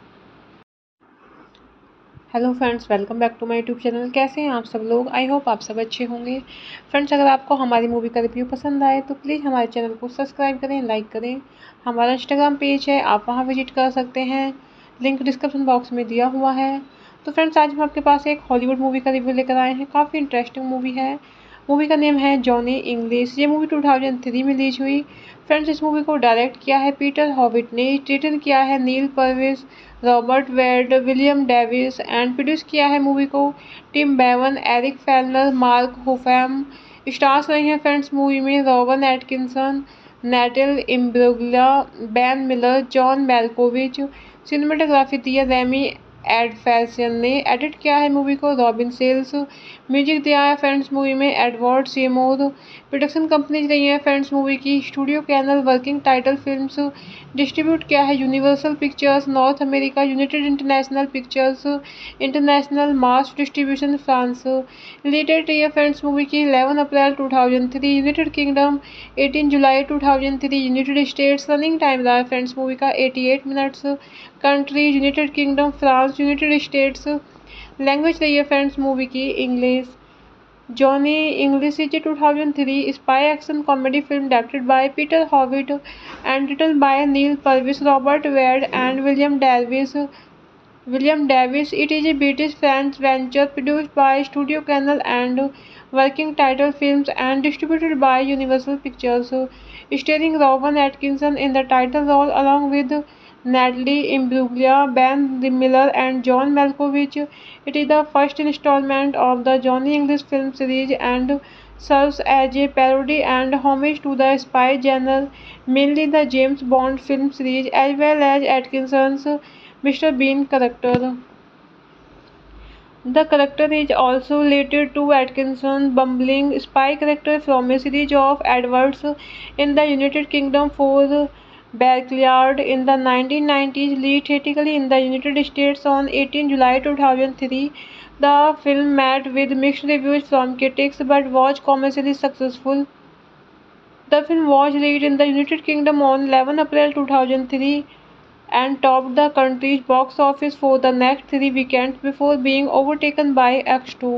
Hello friends, welcome back to my YouTube channel. कैसे हैं आप सब लोग? I hope आप सब अच्छे होंगे। Friends, अगर आपको हमारी मूवी का रिव्यू पसंद आए तो प्लीज़ हमारे चैनल को सब्सक्राइब करें, लाइक करें। हमारा इंस्टाग्राम पेज है, आप वहां विजिट कर सकते हैं, लिंक डिस्क्रिप्शन बॉक्स में दिया हुआ है। तो फ्रेंड्स, आज हम आपके पास एक हॉलीवुड मूवी का रिव्यू लेकर आए हैं। काफ़ी इंटरेस्टिंग मूवी है। मूवी का नेम है जॉनी इंग्लिश। ये मूवी टू थाउजेंड थ्री में रिलीज हुई। फ्रेंड्स, इस मूवी को डायरेक्ट किया है पीटर हॉविट ने, रिटन किया है नील Purvis, Robert Wade, William Davis and produce किया है मूवी को Tim Bevan, Eric Fellner, Mark Huffam. Stars रहे हैं फ्रेंड्स मूवी में Rowan Atkinson, Natalie Imbruglia, Ben Miller, John Malkovich. Cinematography दी है रेमी एडफेसन ने। एडिट किया है मूवी को रॉबिन सेल्स। म्यूजिक दिया है फ्रेंड्स मूवी में एडवर्ड सेमोर। प्रोडक्शन कंपनीज रही है फ्रेंड्स मूवी की studio canal, working title films. Distribute किया है Universal Pictures North America, United International Pictures international, Mars distribution France. Related रही है फ्रेंड्स मूवी की eleven April two thousand three, United Kingdom eighteen July two thousand three, United States. Running time रहा है friends movie का eighty eight minutes. Countries United Kingdom, France, United States. Language रही है friends movie की English. Johnny English is a two thousand three spy action comedy film directed by Peter Howitt and written by Neil Purvis, Robert Wade and William Davis. William Davis. It is a British French venture produced by Studio Canal and Working Title Films and distributed by Universal Pictures. Starring Rowan Atkinson in the title role along with Natalie Imbruglia, Ben Miller and John Malkovich. It is the first installment of the Johnny English film series and serves as a parody and homage to the spy genre, mainly the James Bond film series, as well as Atkinson's Mister Bean character. The character is also related to Atkinson's bumbling spy character from a series of adverts in the United Kingdom for Berkeley in the nineteen nineties, released theatrically in the United States on eighteenth July two thousand three. The film met with mixed reviews from critics but was commercially successful. The film was released in the United Kingdom on eleventh April two thousand three and topped the country's box office for the next three weekends before being overtaken by X two.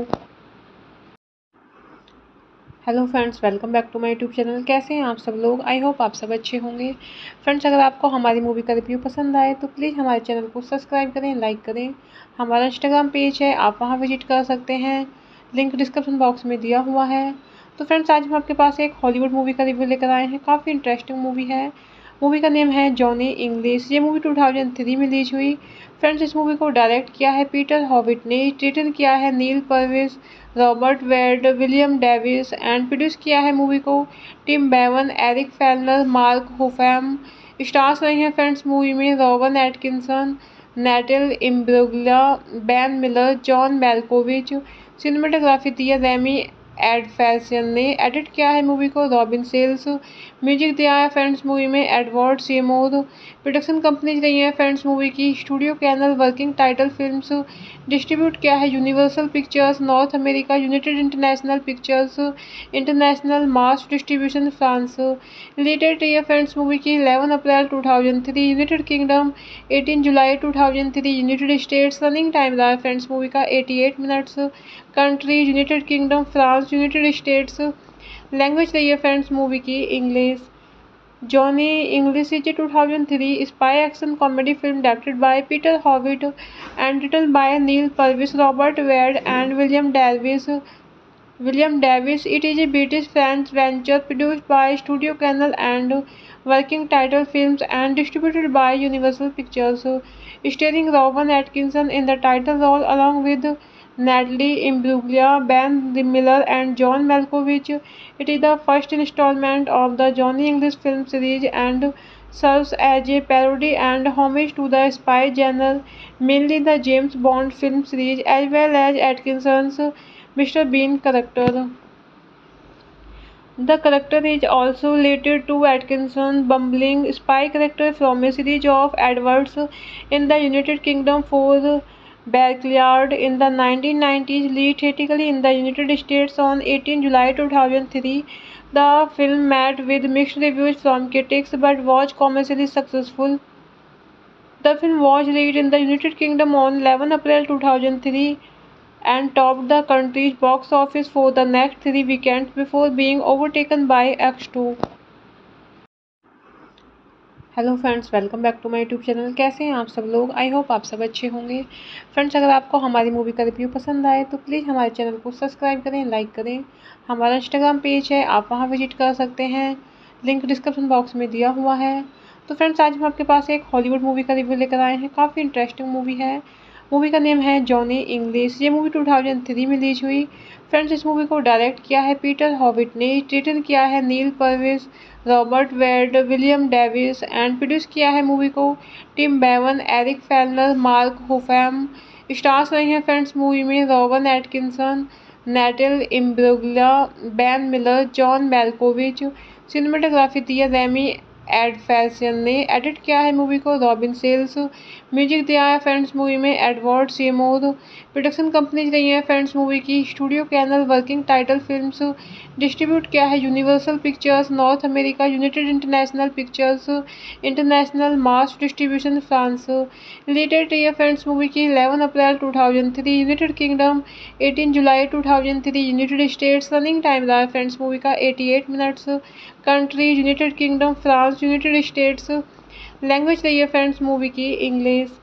Hello friends, welcome back to my YouTube channel. कैसे हैं आप सब लोग? I hope आप सब अच्छे होंगे। Friends, अगर आपको हमारी मूवी का रिव्यू पसंद आए तो प्लीज़ हमारे चैनल को सब्सक्राइब करें, लाइक करें। हमारा इंस्टाग्राम पेज है, आप वहां विजिट कर सकते हैं, लिंक डिस्क्रिप्शन बॉक्स में दिया हुआ है। तो फ्रेंड्स, आज हम आपके पास एक हॉलीवुड मूवी का रिव्यू लेकर आए हैं। काफ़ी इंटरेस्टिंग मूवी है। मूवी का नेम है जॉनी इंग्लिश। ये मूवी टू थाउजेंड थ्री में रिलीज हुई। फ्रेंड्स, इस मूवी को डायरेक्ट किया है पीटर हॉविट ने, रिटन किया है नील Purvis, Robert Wade, William Davis and produce किया है मूवी को Tim Bevan, Eric Fellner, Mark Huffam. Stars रहे हैं फ्रेंड्स मूवी में Rowan Atkinson, Natalie Imbruglia, Ben Miller, John Malkovich. Cinematography दी है रेमी एडफेसन ने। एडिट किया है मूवी को रॉबिन सेल्स। म्यूजिक दिया है फ्रेंड्स मूवी में एडवर्ड सेमोर। प्रोडक्शन कंपनीज रही है फ्रेंड्स मूवी की studio canal, working title films. Distribute किया है Universal Pictures North America, United International Pictures international, Mars distribution France. Related रही है फ्रेंड्स मूवी की eleven April two thousand three, United Kingdom eighteen July two thousand three, United States. Running time रहा है friends movie का eighty eight minutes. Countries United Kingdom, France, United States. Language रही है friends movie की English. Johnny English is a two thousand three spy action comedy film directed by Peter Howitt and written by Neil Purvis, Robert Wade and William Davis. William Davis. It is a British French venture produced by Studio Canal and Working Title Films and distributed by Universal Pictures. Starring Rowan Atkinson in the title role along with Natalie Imbruglia, Ben Miller and John Malkovich. It is the first installment of the Johnny English film series and serves as a parody and homage to the spy genre, mainly the James Bond film series, as well as Atkinson's Mister Bean character. The character is also related to Atkinson, bumbling spy character from a series of adverts in the United Kingdom for Barclaycard in the nineteen nineties, released theatrically in the United States on eighteenth July two thousand three. The film met with mixed reviews from critics but was commercially successful. The film was released in the United Kingdom on eleventh April two thousand three and topped the country's box office for the next three weekends before being overtaken by X two. Hello friends, welcome back to my YouTube channel. कैसे हैं आप सब लोग? I hope आप सब अच्छे होंगे। Friends, अगर आपको हमारी मूवी का रिव्यू पसंद आए तो प्लीज़ हमारे चैनल को सब्सक्राइब करें, लाइक करें। हमारा इंस्टाग्राम पेज है, आप वहां विजिट कर सकते हैं, लिंक डिस्क्रिप्शन बॉक्स में दिया हुआ है। तो फ्रेंड्स, आज हम आपके पास एक हॉलीवुड मूवी का रिव्यू लेकर आए हैं। काफ़ी इंटरेस्टिंग मूवी है। मूवी का नेम है जॉनी इंग्लिश। ये मूवी टू थाउजेंड थ्री में रिलीज हुई। फ्रेंड्स, इस मूवी को डायरेक्ट किया है पीटर हॉविट ने, रिटन किया है नील Purvis, Robert Wade, William Davis and produce किया है मूवी को Tim Bevan, Eric Fellner, Mark Huffam. Stars रहे हैं फ्रेंड्स मूवी में Rowan Atkinson, Natalie Imbruglia, Ben Miller, John Malkovich. Cinematography दी है रेमी एडफेल्सन ने। एडिट किया है मूवी को रॉबिन सेल्स। म्यूजिक दिया है फ्रेंड्स मूवी में एडवर्ड सेमोर। प्रोडक्शन कंपनीज रही है फ्रेंड्स मूवी की studio canal, working title films. Distribute किया है Universal Pictures North America, United International Pictures international, Mars distribution France. Related रही है फ्रेंड्स मूवी की eleven April two thousand three, United Kingdom eighteen July two thousand three, United States. Running time रहा है friends movie का eighty eight minutes. Countries United Kingdom, France, United States. Language रही है friends movie की English.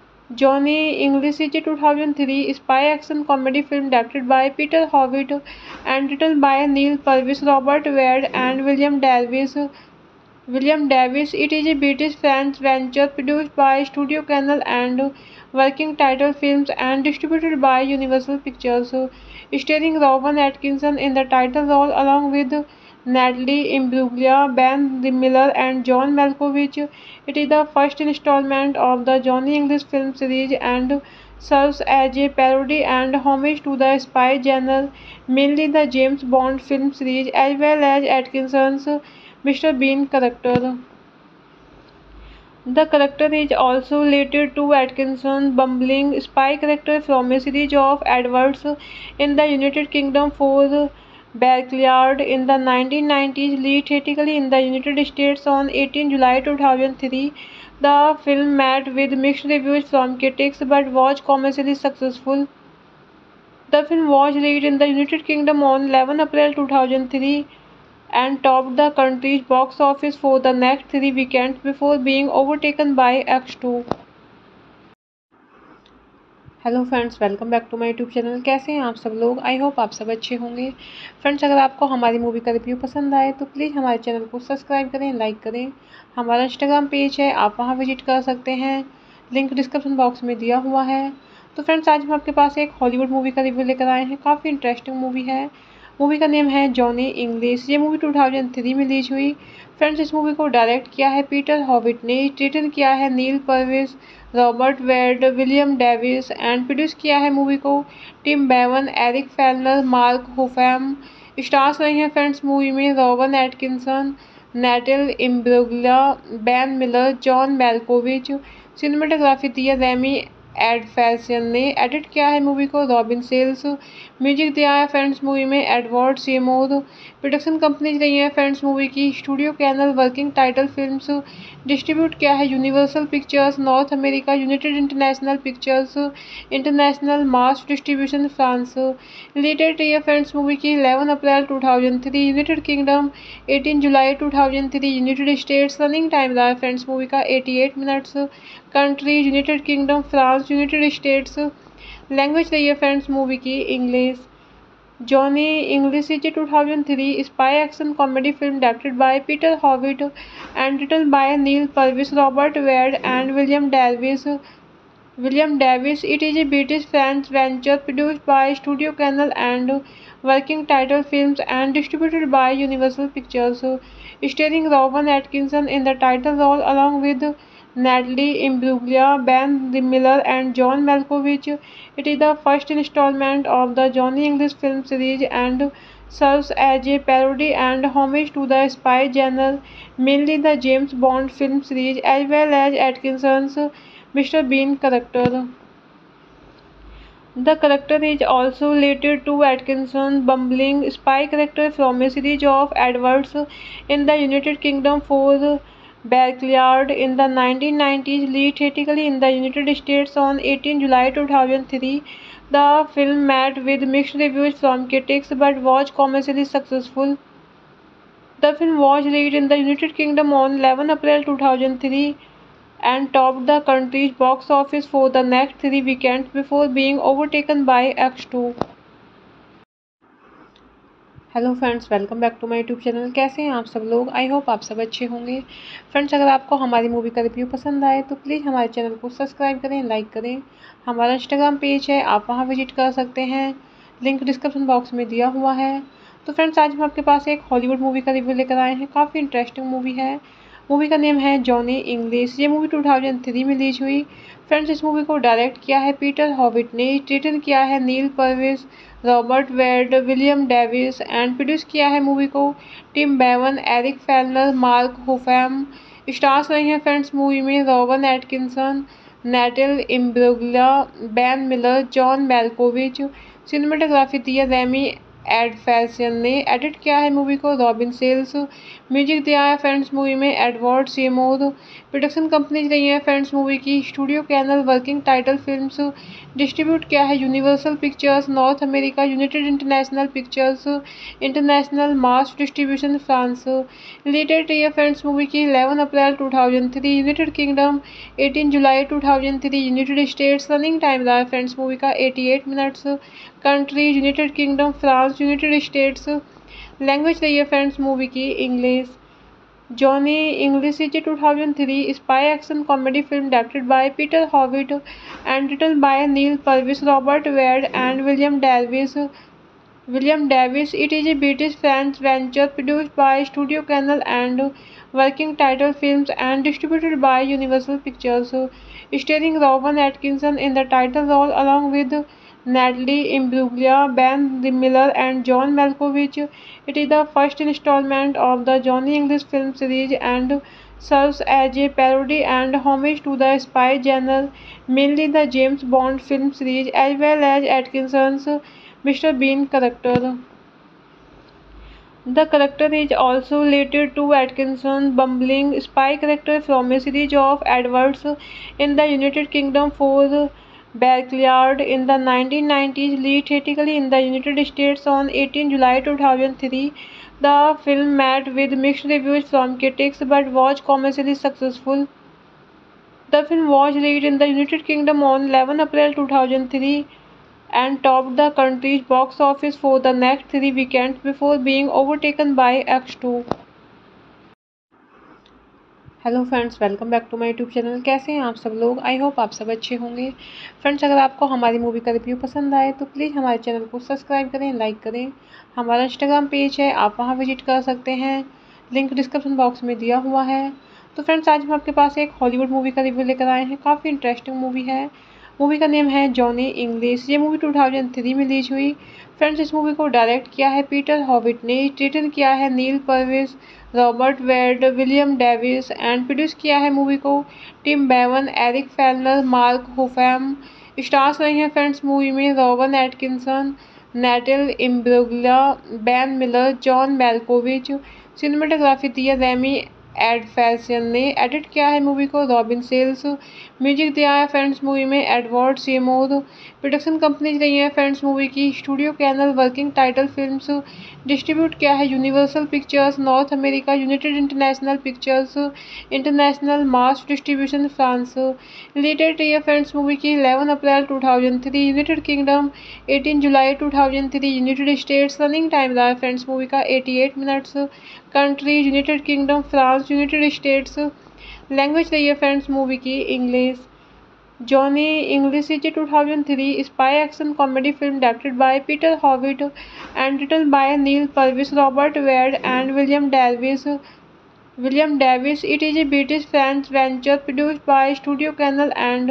Johnny English is a two thousand three spy action comedy film directed by Peter Howitt and written by Neil Purvis, Robert Wade and William Davies. William Davies. It is a British French venture produced by Studio Canal and Working Title Films and distributed by Universal Pictures. Starring Rowan Atkinson in the title role along with Natalie Imbruglia, Ben Miller and John Malkovich. It is the first installment of the Johnny English film series and serves as a parody and homage to the spy genre, mainly the James Bond film series, as well as Atkinson's Mister Bean character. The character is also related to Atkinson, bumbling spy character from a series of adverts in the United Kingdom for Barclaycard in the nineteen nineties, released theatrically in the United States on eighteenth July two thousand three. The film met with mixed reviews from critics but was commercially successful. The film was released in the United Kingdom on eleventh April two thousand three and topped the country's box office for the next three weekends before being overtaken by X two. Hello friends, welcome back to my YouTube channel. कैसे हैं आप सब लोग? I hope आप सब अच्छे होंगे। Friends, अगर आपको हमारी मूवी का रिव्यू पसंद आए तो प्लीज़ हमारे चैनल को सब्सक्राइब करें, लाइक करें। हमारा इंस्टाग्राम पेज है, आप वहां विजिट कर सकते हैं, लिंक डिस्क्रिप्शन बॉक्स में दिया हुआ है। तो फ्रेंड्स, आज हम आपके पास एक हॉलीवुड मूवी का रिव्यू लेकर आए हैं। काफ़ी इंटरेस्टिंग मूवी है। मूवी का नेम है जॉनी इंग्लिश। ये मूवी टू थाउजेंड थ्री में रिलीज हुई। फ्रेंड्स, इस मूवी को डायरेक्ट किया है पीटर हॉविट ने, रिटन किया है नील Purvis, Robert Wade, William Davis and produce किया है मूवी को Tim Bevan, Eric Fellner, Mark Huffam. Stars रहे हैं फ्रेंड्स मूवी में Rowan Atkinson, Natalie Imbruglia, Ben Miller, John Malkovich. Cinematography दी है रेमी एडफेल्सन ने। एडिट किया है मूवी को रॉबिन सेल्स। म्यूजिक दिया है फ्रेंड्स मूवी में एडवर्ड सेमोर। प्रोडक्शन कंपनीज रही है फ्रेंड्स मूवी की studio canal, working title films. Distribute किया है Universal Pictures North America, United International Pictures international, Mars distribution France. Related रही है फ्रेंड्स मूवी की eleven April two thousand three, United Kingdom eighteen July two thousand three, United States. Running time रहा है friends movie का eighty eight minutes. Countries United Kingdom, France, United States. Language रही है friends movie की English. Johnny English is a two thousand three spy action comedy film directed by Peter Howitt and written by Neil Purvis, Robert Wade and William Davies. William Davies. It is a British French venture produced by Studio Canal and Working Title Films and distributed by Universal Pictures. Starring Rowan Atkinson in the title role along with Natalie Imbruglia, Ben Miller and John Malkovich. It is the first installment of the Johnny English film series and serves as a parody and homage to the spy genre, mainly the James Bond film series, as well as Atkinson's Mister Bean character. The character is also related to Atkinson's bumbling spy character from a series of adverts in the United Kingdom for Barclaycard in the nineteen nineties, released theatrically in the United States on eighteenth July two thousand three. The film met with mixed reviews from critics but was commercially successful. The film was released in the United Kingdom on eleventh April two thousand three and topped the country's box office for the next three weekends before being overtaken by X two. Hello friends, welcome back to my YouTube channel. कैसे हैं आप सब लोग? I hope आप सब अच्छे होंगे। Friends, अगर आपको हमारी मूवी का रिव्यू पसंद आए तो प्लीज़ हमारे चैनल को सब्सक्राइब करें, लाइक करें। हमारा इंस्टाग्राम पेज है, आप वहां विजिट कर सकते हैं, लिंक डिस्क्रिप्शन बॉक्स में दिया हुआ है। तो फ्रेंड्स, आज हम आपके पास एक हॉलीवुड मूवी का रिव्यू लेकर आए हैं। काफ़ी इंटरेस्टिंग मूवी है। मूवी का नेम है जॉनी इंग्लिश। ये मूवी टू थाउजेंड थ्री में रिलीज हुई। फ्रेंड्स, इस मूवी को डायरेक्ट किया है पीटर हॉविट ने, रिटन किया है नील Purvis, Robert Wade, William Davis and produce किया है मूवी को Tim Bevan, Eric Fellner, Mark Huffam. Stars रहे हैं फ्रेंड्स मूवी में Rowan Atkinson, Natalie Imbruglia, Ben Miller, John Malkovich. Cinematography दी है रेमी एडफेसन ने। एडिट किया है मूवी को रॉबिन सेल्स। म्यूजिक दिया है फ्रेंड्स मूवी में एडवर्ड सेमोर। प्रोडक्शन कंपनीज रही है फ्रेंड्स मूवी की studio canal, working title films. Distribute किया है Universal Pictures North America, United International Pictures international, Mars distribution France. Related रही है फ्रेंड्स मूवी की eleven April two thousand three, United Kingdom eighteen July two thousand three, United States. Running time रहा है friends movie का eighty eight minutes. Countries United Kingdom, France, United States. Language रही है friends movie की English. Johnny English is a two thousand three spy action comedy film directed by Peter Howitt and written by Neil Purvis, Robert Wade and William Davies. William Davies. It is a British French venture produced by Studio Canal and Working Title Films and distributed by Universal Pictures. Starring Rowan Atkinson in the title role along with Natalie Imbruglia, Ben Miller and John Malkovich. It is the first installment of the Johnny English film series and serves as a parody and homage to the spy genre, mainly the James Bond film series, as well as Atkinson's Mister Bean character. The character is also related to Atkinson's bumbling spy character from a series of adverts in the United Kingdom for Barclaycard in the nineteen nineties, released theatrically in the United States on eighteenth July two thousand three. The film met with mixed reviews from critics but was commercially successful. The film was released in the United Kingdom on eleventh April two thousand three and topped the country's box office for the next three weekends before being overtaken by X two. Hello friends, welcome back to my YouTube channel. कैसे हैं आप सब लोग? I hope आप सब अच्छे होंगे। Friends, अगर आपको हमारी मूवी का रिव्यू पसंद आए तो प्लीज़ हमारे चैनल को सब्सक्राइब करें, लाइक करें। हमारा इंस्टाग्राम पेज है, आप वहां विजिट कर सकते हैं, लिंक डिस्क्रिप्शन बॉक्स में दिया हुआ है। तो फ्रेंड्स, आज हम आपके पास एक हॉलीवुड मूवी का रिव्यू लेकर आए हैं। काफ़ी इंटरेस्टिंग मूवी है। मूवी का नेम है जॉनी इंग्लिश। ये मूवी टू थाउजेंड थ्री में रिलीज हुई। फ्रेंड्स, इस मूवी को डायरेक्ट किया है पीटर हॉविट ने, रिटन किया है नील Purvis, Robert Wade, William Davis and produce किया है मूवी को Tim Bevan, Eric Fellner, Mark Huffam. Stars रहे हैं फ्रेंड्स मूवी में Rowan Atkinson, Natalie Imbruglia, Ben Miller, John Malkovich. Cinematography दी है रेमी एडफेसन ने। एडिट किया है मूवी को रॉबिन सेल्स। म्यूजिक दिया है फ्रेंड्स मूवी में एडवर्ड सेमोर। प्रोडक्शन कंपनीज रही है फ्रेंड्स मूवी की studio canal, working title films. Distribute किया है Universal Pictures North America, United International Pictures international, Mars distribution France. Related रही है फ्रेंड्स मूवी की eleven April two thousand three, United Kingdom eighteen July two thousand three, United States. Running time रहा है friends movie का eighty eight minutes. Countries United Kingdom, France, United States. Language रही है friends movie की English. Johnny English is a two thousand three spy action comedy film directed by Peter Howitt and written by Neil Purvis, Robert Wade and William Davies. William Davies. It is a British French venture produced by Studio Canal and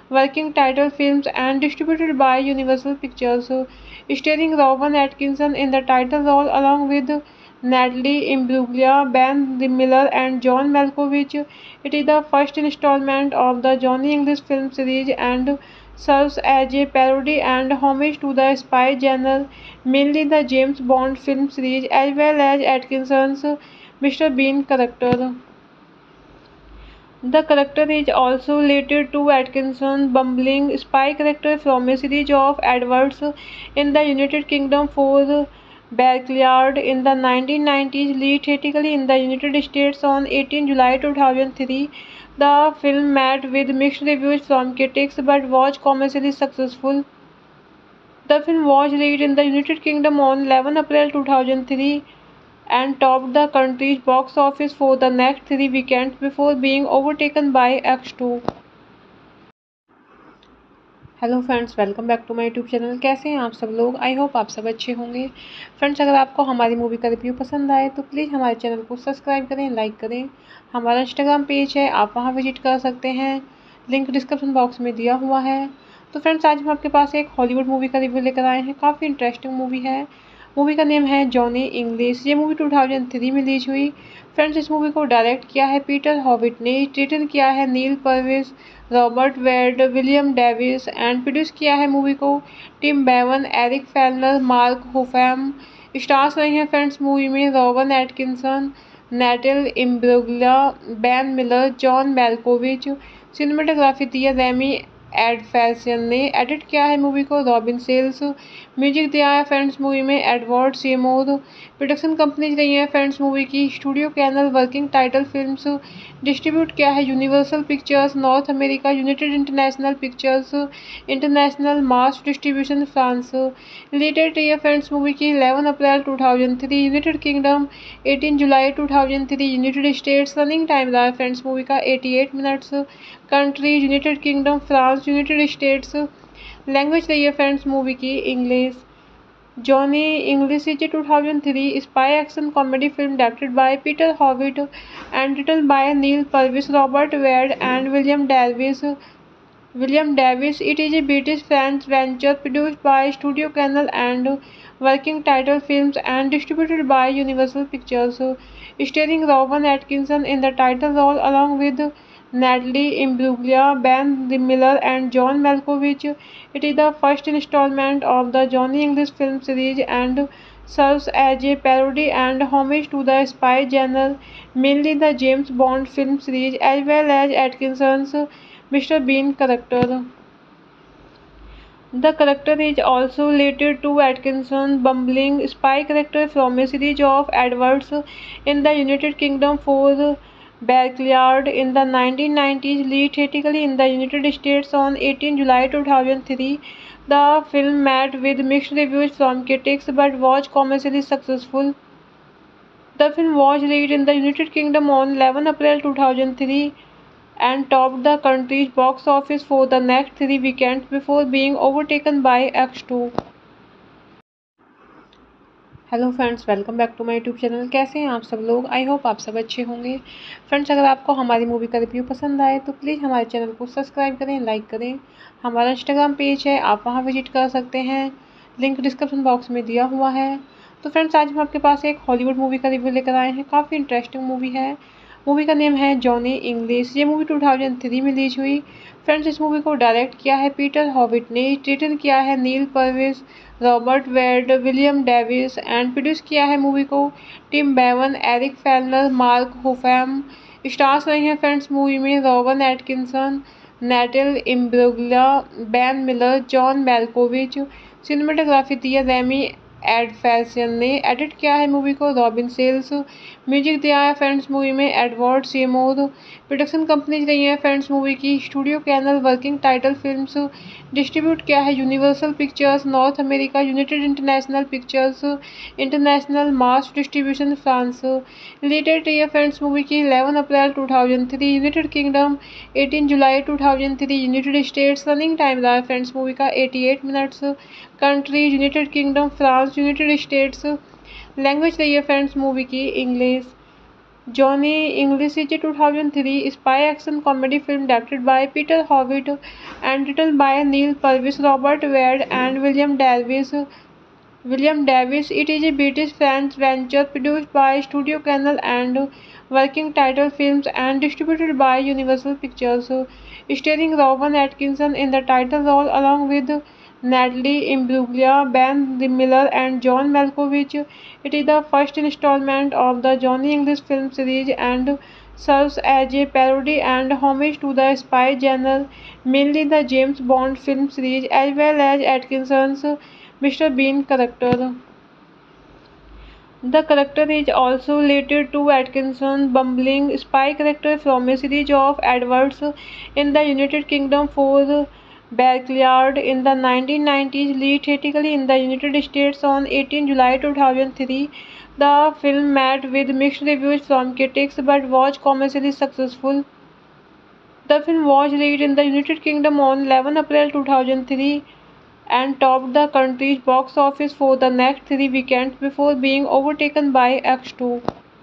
working title films and distributed by Universal Pictures, starring Rowan Atkinson in the title role along with Natalie Imbruglia, Ben Miller, and John Malkovich. It is the first installment of the Johnny English film series and serves as a parody and homage to the spy genre, mainly the James Bond film series, as well as Atkinson's Mister Bean character. The character is also related to Atkinson's bumbling spy character from a series of adverts in the United Kingdom for Barclaycard in the nineteen nineties, released theatrically in the United States on eighteenth July two thousand three. The film met with mixed reviews from critics but was commercially successful. The film was released in the United Kingdom on eleventh April two thousand three and topped the country's box office for the next three weekends before being overtaken by X two. Hello friends, welcome back to my YouTube channel. कैसे हैं आप सब लोग? I hope आप सब अच्छे होंगे। Friends, अगर आपको हमारी मूवी का रिव्यू पसंद आए तो प्लीज़ हमारे चैनल को सब्सक्राइब करें, लाइक करें। हमारा इंस्टाग्राम पेज है, आप वहां विजिट कर सकते हैं, लिंक डिस्क्रिप्शन बॉक्स में दिया हुआ है। तो फ्रेंड्स, आज हम आपके पास एक हॉलीवुड मूवी का रिव्यू लेकर आए हैं। काफ़ी इंटरेस्टिंग मूवी है। मूवी का नेम है जॉनी इंग्लिश। ये मूवी टू थाउजेंड थ्री में रिलीज हुई। फ्रेंड्स, इस मूवी को डायरेक्ट किया है पीटर हॉविट ने, रिटन किया है नील Purvis, Robert Wade, William Davis and produce किया है मूवी को Tim Bevan, Eric Fellner, Mark Huffam. Stars रहे हैं फ्रेंड्स मूवी में Rowan Atkinson, Natalie Imbruglia, Ben Miller, John Malkovich. Cinematography दी है रेमी एडफेल्सन ने। एडिट किया है मूवी को रॉबिन सेल्स। म्यूजिक दिया है फ्रेंड्स मूवी में एडवर्ड सेमोर। प्रोडक्शन कंपनीज रही है फ्रेंड्स मूवी की studio canal, working title films. Distribute किया है Universal Pictures North America, United International Pictures international, Mars distribution France. Related रही है फ्रेंड्स मूवी की eleven April two thousand three, United Kingdom eighteen July two thousand three, United States. Running time रहा है friends movie का eighty eight minutes. Countries United Kingdom, France, United States. Language रही है friends movie की English. Johnny English is a two thousand three spy action comedy film directed by Peter Howitt and written by Neil Purvis, Robert Wade, and William Davis. William Davis. It is a British-French venture produced by Studio Canal and Working Title Films and distributed by Universal Pictures, starring Rowan Atkinson in the title role along with Natalie Imbruglia, Ben Miller, and John Malkovich. It is the first installment of the Johnny English film series and serves as a parody and homage to the spy genre, mainly the James Bond film series, as well as Atkinson's Mister Bean character. The character is also related to Atkinson's bumbling spy character from a series of adverts in the United Kingdom for Barclaycard in the nineteen nineties, released theatrically in the United States on eighteenth July two thousand three. The film met with mixed reviews from critics but was commercially successful. The film was released in the United Kingdom on eleventh April two thousand three and topped the country's box office for the next three weekends before being overtaken by X two. Hello friends, welcome back to my YouTube channel. कैसे हैं आप सब लोग? I hope आप सब अच्छे होंगे। Friends, अगर आपको हमारी मूवी का रिव्यू पसंद आए तो प्लीज़ हमारे चैनल को सब्सक्राइब करें, लाइक करें। हमारा इंस्टाग्राम पेज है, आप वहां विजिट कर सकते हैं, लिंक डिस्क्रिप्शन बॉक्स में दिया हुआ है। तो फ्रेंड्स, आज हम आपके पास एक हॉलीवुड मूवी का रिव्यू लेकर आए हैं। काफ़ी इंटरेस्टिंग मूवी है। मूवी का नेम है जॉनी इंग्लिश। ये मूवी टू थाउजेंड थ्री में रिलीज हुई। फ्रेंड्स, इस मूवी को डायरेक्ट किया है पीटर हॉविट ने, रिटन किया है नील Purvis, Robert Wade, William Davis and produce किया है मूवी को Tim Bevan, Eric Fellner, Mark Huffam. Stars रहे हैं फ्रेंड्स मूवी में Rowan Atkinson, Natalie Imbruglia, Ben Miller, John Malkovich. Cinematography दी है रेमी एडफेल्सन ने। एडिट किया है मूवी को रॉबिन सेल्स। म्यूजिक दिया है फ्रेंड्स मूवी में एडवर्ड सेमोर। प्रोडक्शन कंपनीज रही है फ्रेंड्स मूवी की studio canal, working title films. Distribute किया है Universal Pictures North America, United International Pictures international, Mars distribution France. Related रही है फ्रेंड्स मूवी की eleven April two thousand three, United Kingdom eighteen July two thousand three, United States. Running time रहा है friends movie का eighty eight minutes. Countries United Kingdom, France, United States. Language रही है friends movie की English. Johnny English is a two thousand three spy action comedy film directed by Peter Howitt and written by Neil Purvis, Robert Wade, and William Davies. William Davies. It is a British French venture produced by Studio Canal and Working Title Films and distributed by Universal Pictures, starring Rowan Atkinson in the title role along with Natalie Imbruglia, Ben Miller, and John Malkovich. It is the first installment of the Johnny English film series and serves as a parody and homage to the spy genre, mainly the James Bond film series, as well as Atkinson's Mister Bean character. The character is also related to Atkinson's bumbling spy character from a series of adverts in the United Kingdom for Barclaycard in the nineteen nineties, released theatrically in the United States on eighteenth July two thousand three. The film met with mixed reviews from critics but was commercially successful. The film was released in the United Kingdom on eleventh April two thousand three and topped the country's box office for the next three weekends before being overtaken by X two.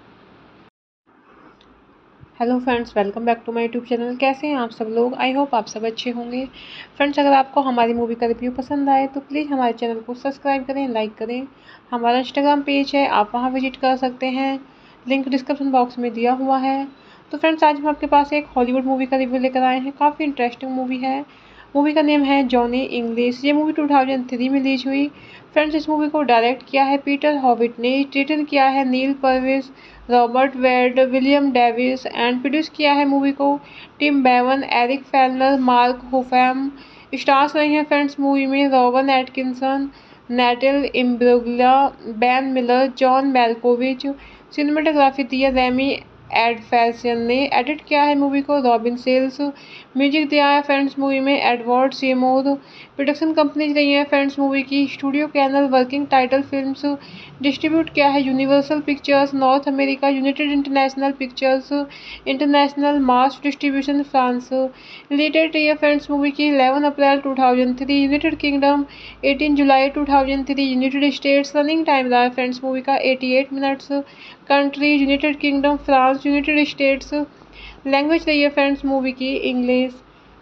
Hello friends, welcome back to my YouTube channel. कैसे हैं आप सब लोग? I hope आप सब अच्छे होंगे। Friends, अगर आपको हमारी मूवी का रिव्यू पसंद आए तो प्लीज़ हमारे चैनल को सब्सक्राइब करें, लाइक करें। हमारा इंस्टाग्राम पेज है, आप वहां विजिट कर सकते हैं, लिंक डिस्क्रिप्शन बॉक्स में दिया हुआ है। तो फ्रेंड्स, आज हम आपके पास एक हॉलीवुड मूवी का रिव्यू लेकर आए हैं। काफ़ी इंटरेस्टिंग मूवी है। मूवी का नेम है जॉनी इंग्लिश। ये मूवी टू थाउजेंड थ्री में रिलीज हुई। फ्रेंड्स, इस मूवी को डायरेक्ट किया है पीटर हॉविट ने, रिटन किया है नील Purvis, Robert Wade, William Davis and produce किया है मूवी को Tim Bevan, Eric Fellner, Mark Huffam. Stars रहे हैं फ्रेंड्स मूवी में Rowan Atkinson, Natalie Imbruglia, Ben Miller, John Malkovich. Cinematography दी है रेमी एडफेल्सन ने। एडिट किया है मूवी को रॉबिन सेल्स। म्यूजिक दिया है फ्रेंड्स मूवी में एडवर्ड सेमोर। प्रोडक्शन कंपनीज रही है फ्रेंड्स मूवी की studio canal, working title films. Distribute किया है Universal Pictures North America, United International Pictures international, Mars distribution France. Related रही है फ्रेंड्स मूवी की eleven April two thousand three, United Kingdom eighteen July two thousand three, United States. Running time रहा है friends movie का eighty eight minutes. Countries United Kingdom, France, United States. Language रही है friends movie की English.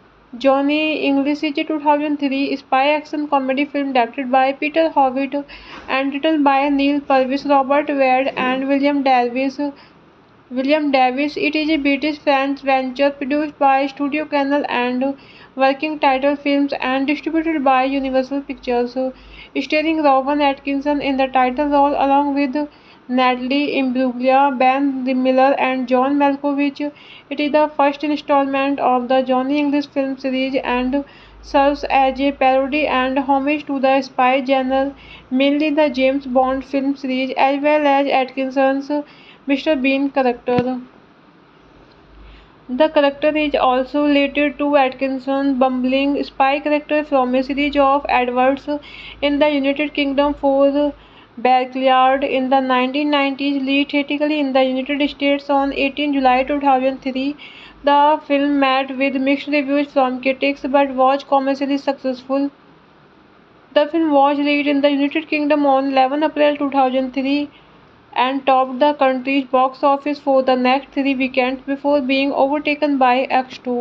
Johnny English is a two thousand three spy action comedy film directed by Peter Howitt and written by Neil Purvis, Robert Wade, and William Davies. William Davies. It is a British French venture produced by Studio Canal and Working Title Films and distributed by Universal Pictures, starring Rowan Atkinson in the title role along with Natalie Imbruglia, Ben Miller, and John Malkovich. It is the first installment of the Johnny English film series and serves as a parody and homage to the spy genre, mainly the James Bond film series, as well as Atkinson's Mister Bean character. The character is also related to Atkinson's bumbling spy character from a series of adverts in the United Kingdom for Barclaycard in the nineteen nineties, released theatrically in the United States on eighteenth July two thousand three. The film met with mixed reviews from critics but was commercially successful. The film was released in the United Kingdom on eleventh April two thousand three and topped the country's box office for the next three weekends before being overtaken by X two.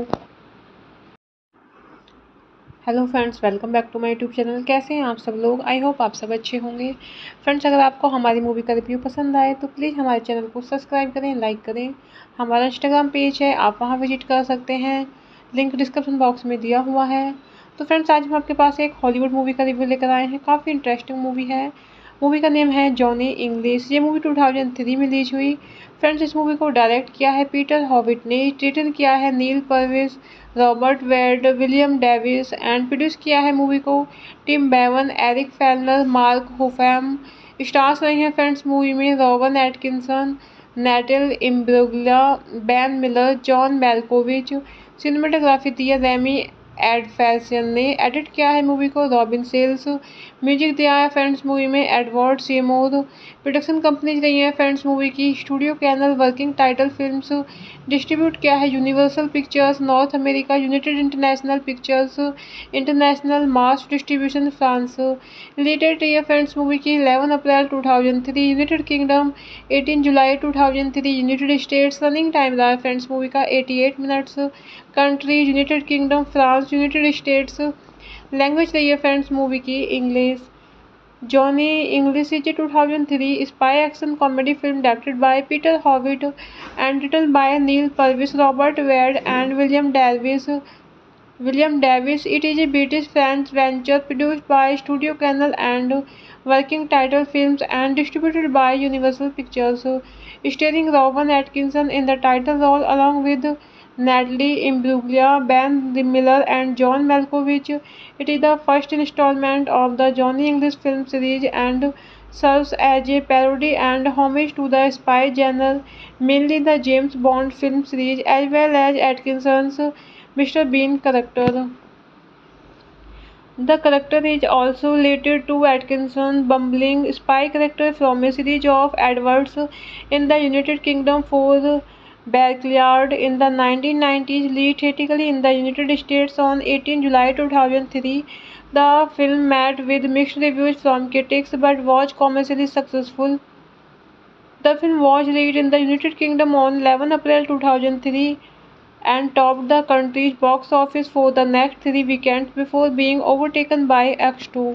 Hello friends, welcome back to my YouTube channel. कैसे हैं आप सब लोग? I hope आप सब अच्छे होंगे। Friends, अगर आपको हमारी मूवी का रिव्यू पसंद आए तो प्लीज़ हमारे चैनल को सब्सक्राइब करें, लाइक करें। हमारा इंस्टाग्राम पेज है, आप वहां विजिट कर सकते हैं, लिंक डिस्क्रिप्शन बॉक्स में दिया हुआ है। तो फ्रेंड्स, आज हम आपके पास एक हॉलीवुड मूवी का रिव्यू लेकर आए हैं। काफ़ी इंटरेस्टिंग मूवी है। मूवी का नेम है जॉनी इंग्लिश। ये मूवी टू थाउजेंड थ्री में रिलीज हुई। फ्रेंड्स, इस मूवी को डायरेक्ट किया है पीटर हॉविट ने, रिटन किया है नील Purvis, Robert Wade, William Davis and produce किया है मूवी को Tim Bevan, Eric Fellner, Mark Huffam. Stars रहे हैं फ्रेंड्स मूवी में Rowan Atkinson, Natalie Imbruglia, Ben Miller, John Malkovich. Cinematography दी है रेमी एडफेल्सन ने। एडिट किया है मूवी को रॉबिन सेल्स। म्यूजिक दिया है फ्रेंड्स मूवी में एडवर्ड सेमोर। प्रोडक्शन कंपनीज रही हैं फ्रेंड्स मूवी की। Studio canal working title films. Distribute किया है Universal Pictures North America, United International Pictures international, Mars distribution France. Related रही है फ्रेंड्स मूवी की eleven April two thousand three, United Kingdom eighteen July two thousand three, United States running time रहा है friends movie का eighty eight minutes. Countries United Kingdom, France, United States. Language रही है friends movie की English. Johnny English is a two thousand three spy action comedy film directed by Peter Howitt and written by Neil Purvis, Robert Wade and William Davies. William Davies. It is a British French venture produced by Studio Canal and Working Title Films and distributed by Universal Pictures. Starring Rowan Atkinson in the title role along with Natalie Imbruglia, Ben Miller and John Malkovich. It is the first installment of the Johnny English film series and serves as a parody and homage to the spy genre, mainly the James Bond film series, as well as Atkinson's Mister Bean character. The character is also related to Atkinson's bumbling spy character from a series of adverts in the United Kingdom for Barclaycard in the nineteen nineties, released theatrically in the United States on eighteen July two thousand three. The film met with mixed reviews from critics but was commercially successful. The film was released in the United Kingdom on eleven April two thousand three and topped the country's box office for the next three weekends before being overtaken by X two.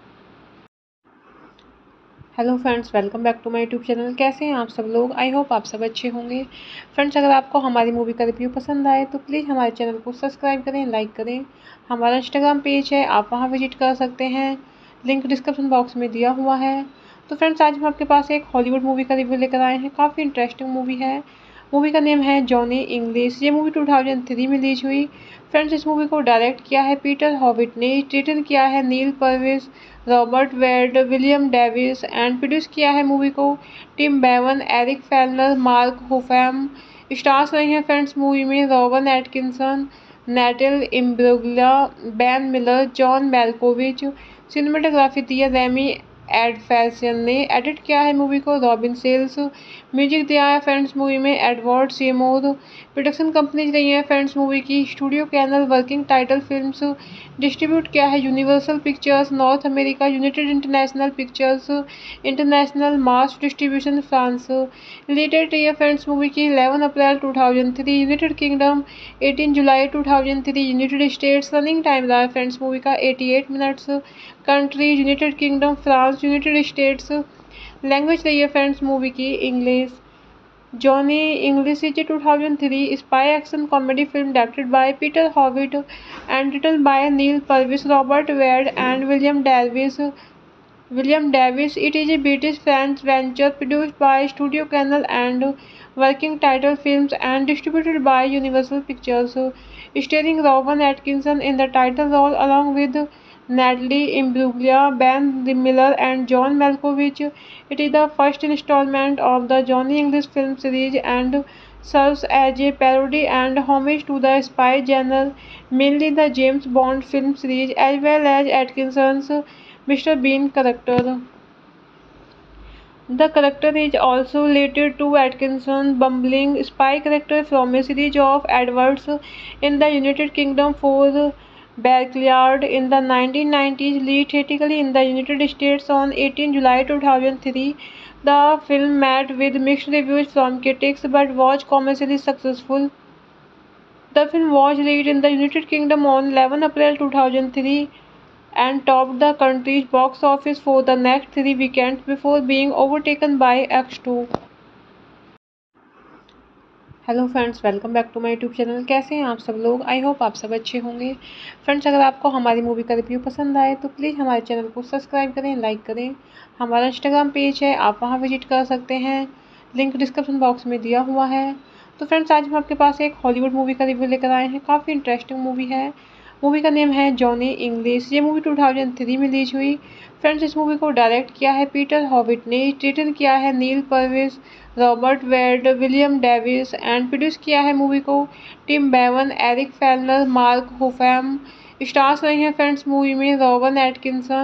Hello friends, welcome back to my YouTube channel. कैसे हैं आप सब लोग? I hope आप सब अच्छे होंगे। Friends, अगर आपको हमारी मूवी का रिव्यू पसंद आए तो प्लीज़ हमारे चैनल को सब्सक्राइब करें, लाइक करें। हमारा इंस्टाग्राम पेज है, आप वहां विजिट कर सकते हैं, लिंक डिस्क्रिप्शन बॉक्स में दिया हुआ है। तो फ्रेंड्स, आज हम आपके पास एक हॉलीवुड मूवी का रिव्यू लेकर आए हैं। काफ़ी इंटरेस्टिंग मूवी है। मूवी का नेम है जॉनी इंग्लिश। ये मूवी टू थाउजेंड थ्री में रिलीज हुई। फ्रेंड्स, इस मूवी को डायरेक्ट किया है पीटर हॉविट ने, रिटन किया है नील Purvis, Robert Wade, William Davis and produce किया है मूवी को Tim Bevan, Eric Fellner, Mark Huffam. Stars रहे हैं फ्रेंड्स मूवी में Rowan Atkinson, Natalie Imbruglia, Ben Miller, John Malkovich. Cinematography दी है रेमी एडफेसन ने। एडिट किया है मूवी को रॉबिन सेल्स। म्यूजिक दिया है फ्रेंड्स मूवी में एडवर्ड सेमोर। प्रोडक्शन कंपनीज रही हैं फ्रेंड्स मूवी की studio canal working title films. Distribute किया है Universal Pictures North America, United International Pictures international, Mars distribution France. Related रही है फ्रेंड्स मूवी की eleven April two thousand three, United Kingdom eighteen July two thousand three, United States running time रहा है friends movie का eighty eight minutes. Countries United Kingdom, France, United States. Language रही है friends movie की English. Johnny English is a two thousand three spy action comedy film directed by Peter Howitt and written by Neil Purvis, Robert Wade and William Davies. William Davies. It is a British French venture produced by Studio Canal and Working Title Films and distributed by Universal Pictures. Starring Rowan Atkinson in the title role along with Natalie Imbruglia, Ben Miller and John Malkovich. It is the first installment of the Johnny English film series and serves as a parody and homage to the spy genre, mainly the James Bond film series, as well as Atkinson's Mister Bean character. The character is also related to Atkinson's bumbling spy character from a series of adverts in the United Kingdom for Barclaycard in the nineteen nineties, released theatrically in the United States on eighteen July two thousand three. The film met with mixed reviews from critics but was commercially successful. The film was released in the United Kingdom on eleven April two thousand three and topped the country's box office for the next three weekends before being overtaken by X two. Hello friends, welcome back to my YouTube channel. कैसे हैं आप सब लोग? I hope आप सब अच्छे होंगे। Friends, अगर आपको हमारी मूवी का रिव्यू पसंद आए तो प्लीज़ हमारे चैनल को सब्सक्राइब करें, लाइक करें। हमारा इंस्टाग्राम पेज है, आप वहां विजिट कर सकते हैं, लिंक डिस्क्रिप्शन बॉक्स में दिया हुआ है। तो फ्रेंड्स, आज हम आपके पास एक हॉलीवुड मूवी का रिव्यू लेकर आए हैं। काफ़ी इंटरेस्टिंग मूवी है। मूवी का नेम है जॉनी इंग्लिश। ये मूवी टू थाउजेंड थ्री में रिलीज हुई। फ्रेंड्स, इस मूवी को डायरेक्ट किया है पीटर हॉविट ने, रिटन किया है नील Purvis, Robert Wade, William Davis and produce किया है मूवी को Tim Bevan, Eric Fellner, Mark Huffam. Stars रहे हैं फ्रेंड्स मूवी में Rowan Atkinson,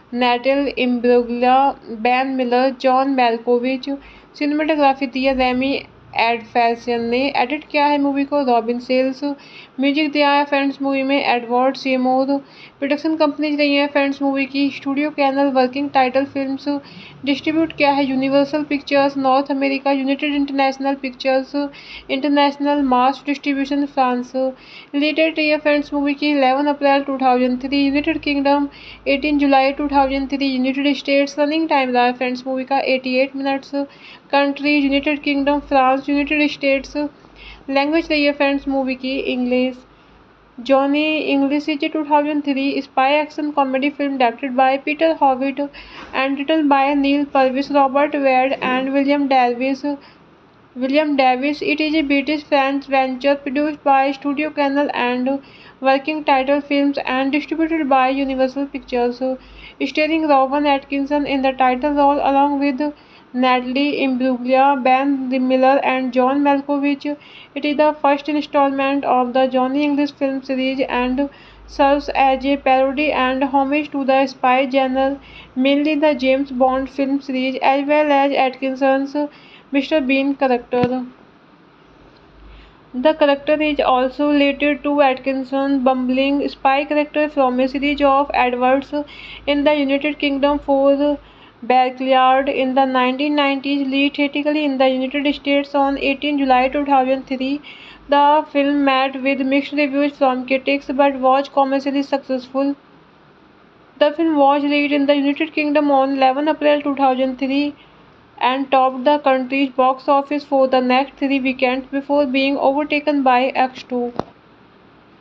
Natalie Imbruglia, Ben Miller, John Malkovich। Cinematography दिया रेमी एडफेसियन ने। एडिट किया है मूवी को रॉबिन सेल्स। म्यूजिक दिया है फ्रेंड्स मूवी में एडवर्ड सेमोर। प्रोडक्शन कंपनीज रही है फ्रेंड्स मूवी की studio canal. Working title films. Distribute किया है Universal Pictures North America, United International Pictures international, Mars distribution France. Release date रही है फ्रेंड्स मूवी की eleven April two thousand three, United Kingdom eighteen July two thousand three, United States. Running time रहा है friends movie का eighty eight minutes. Countries United Kingdom, France, United States. Language रही है friends movie की English. Johnny English is two thousand three spy action comedy film directed by Peter Howitt and written by nil Purvis, Robert Wade and William Davis William Davis. It is a British-French venture produced by Studio Canal and Working Title Films and distributed by Universal Pictures. Starring Rowan Atkinson in the title role along with Natalie Imbruglia, Ben Miller and John Malkovich. It is the first installment of the Johnny English film series and serves as a parody and homage to the spy genre, mainly the James Bond film series, as well as Atkinson's Mister Bean character. The character is also related to Atkinson's bumbling spy character from a series of adverts in the United Kingdom for Barclaycard in the nineteen nineties, released theatrically in the United States on eighteen July two thousand three. The film met with mixed reviews from critics but was commercially successful. The film was released in the United Kingdom on eleven April two thousand three and topped the country's box office for the next three weekends before being overtaken by X two.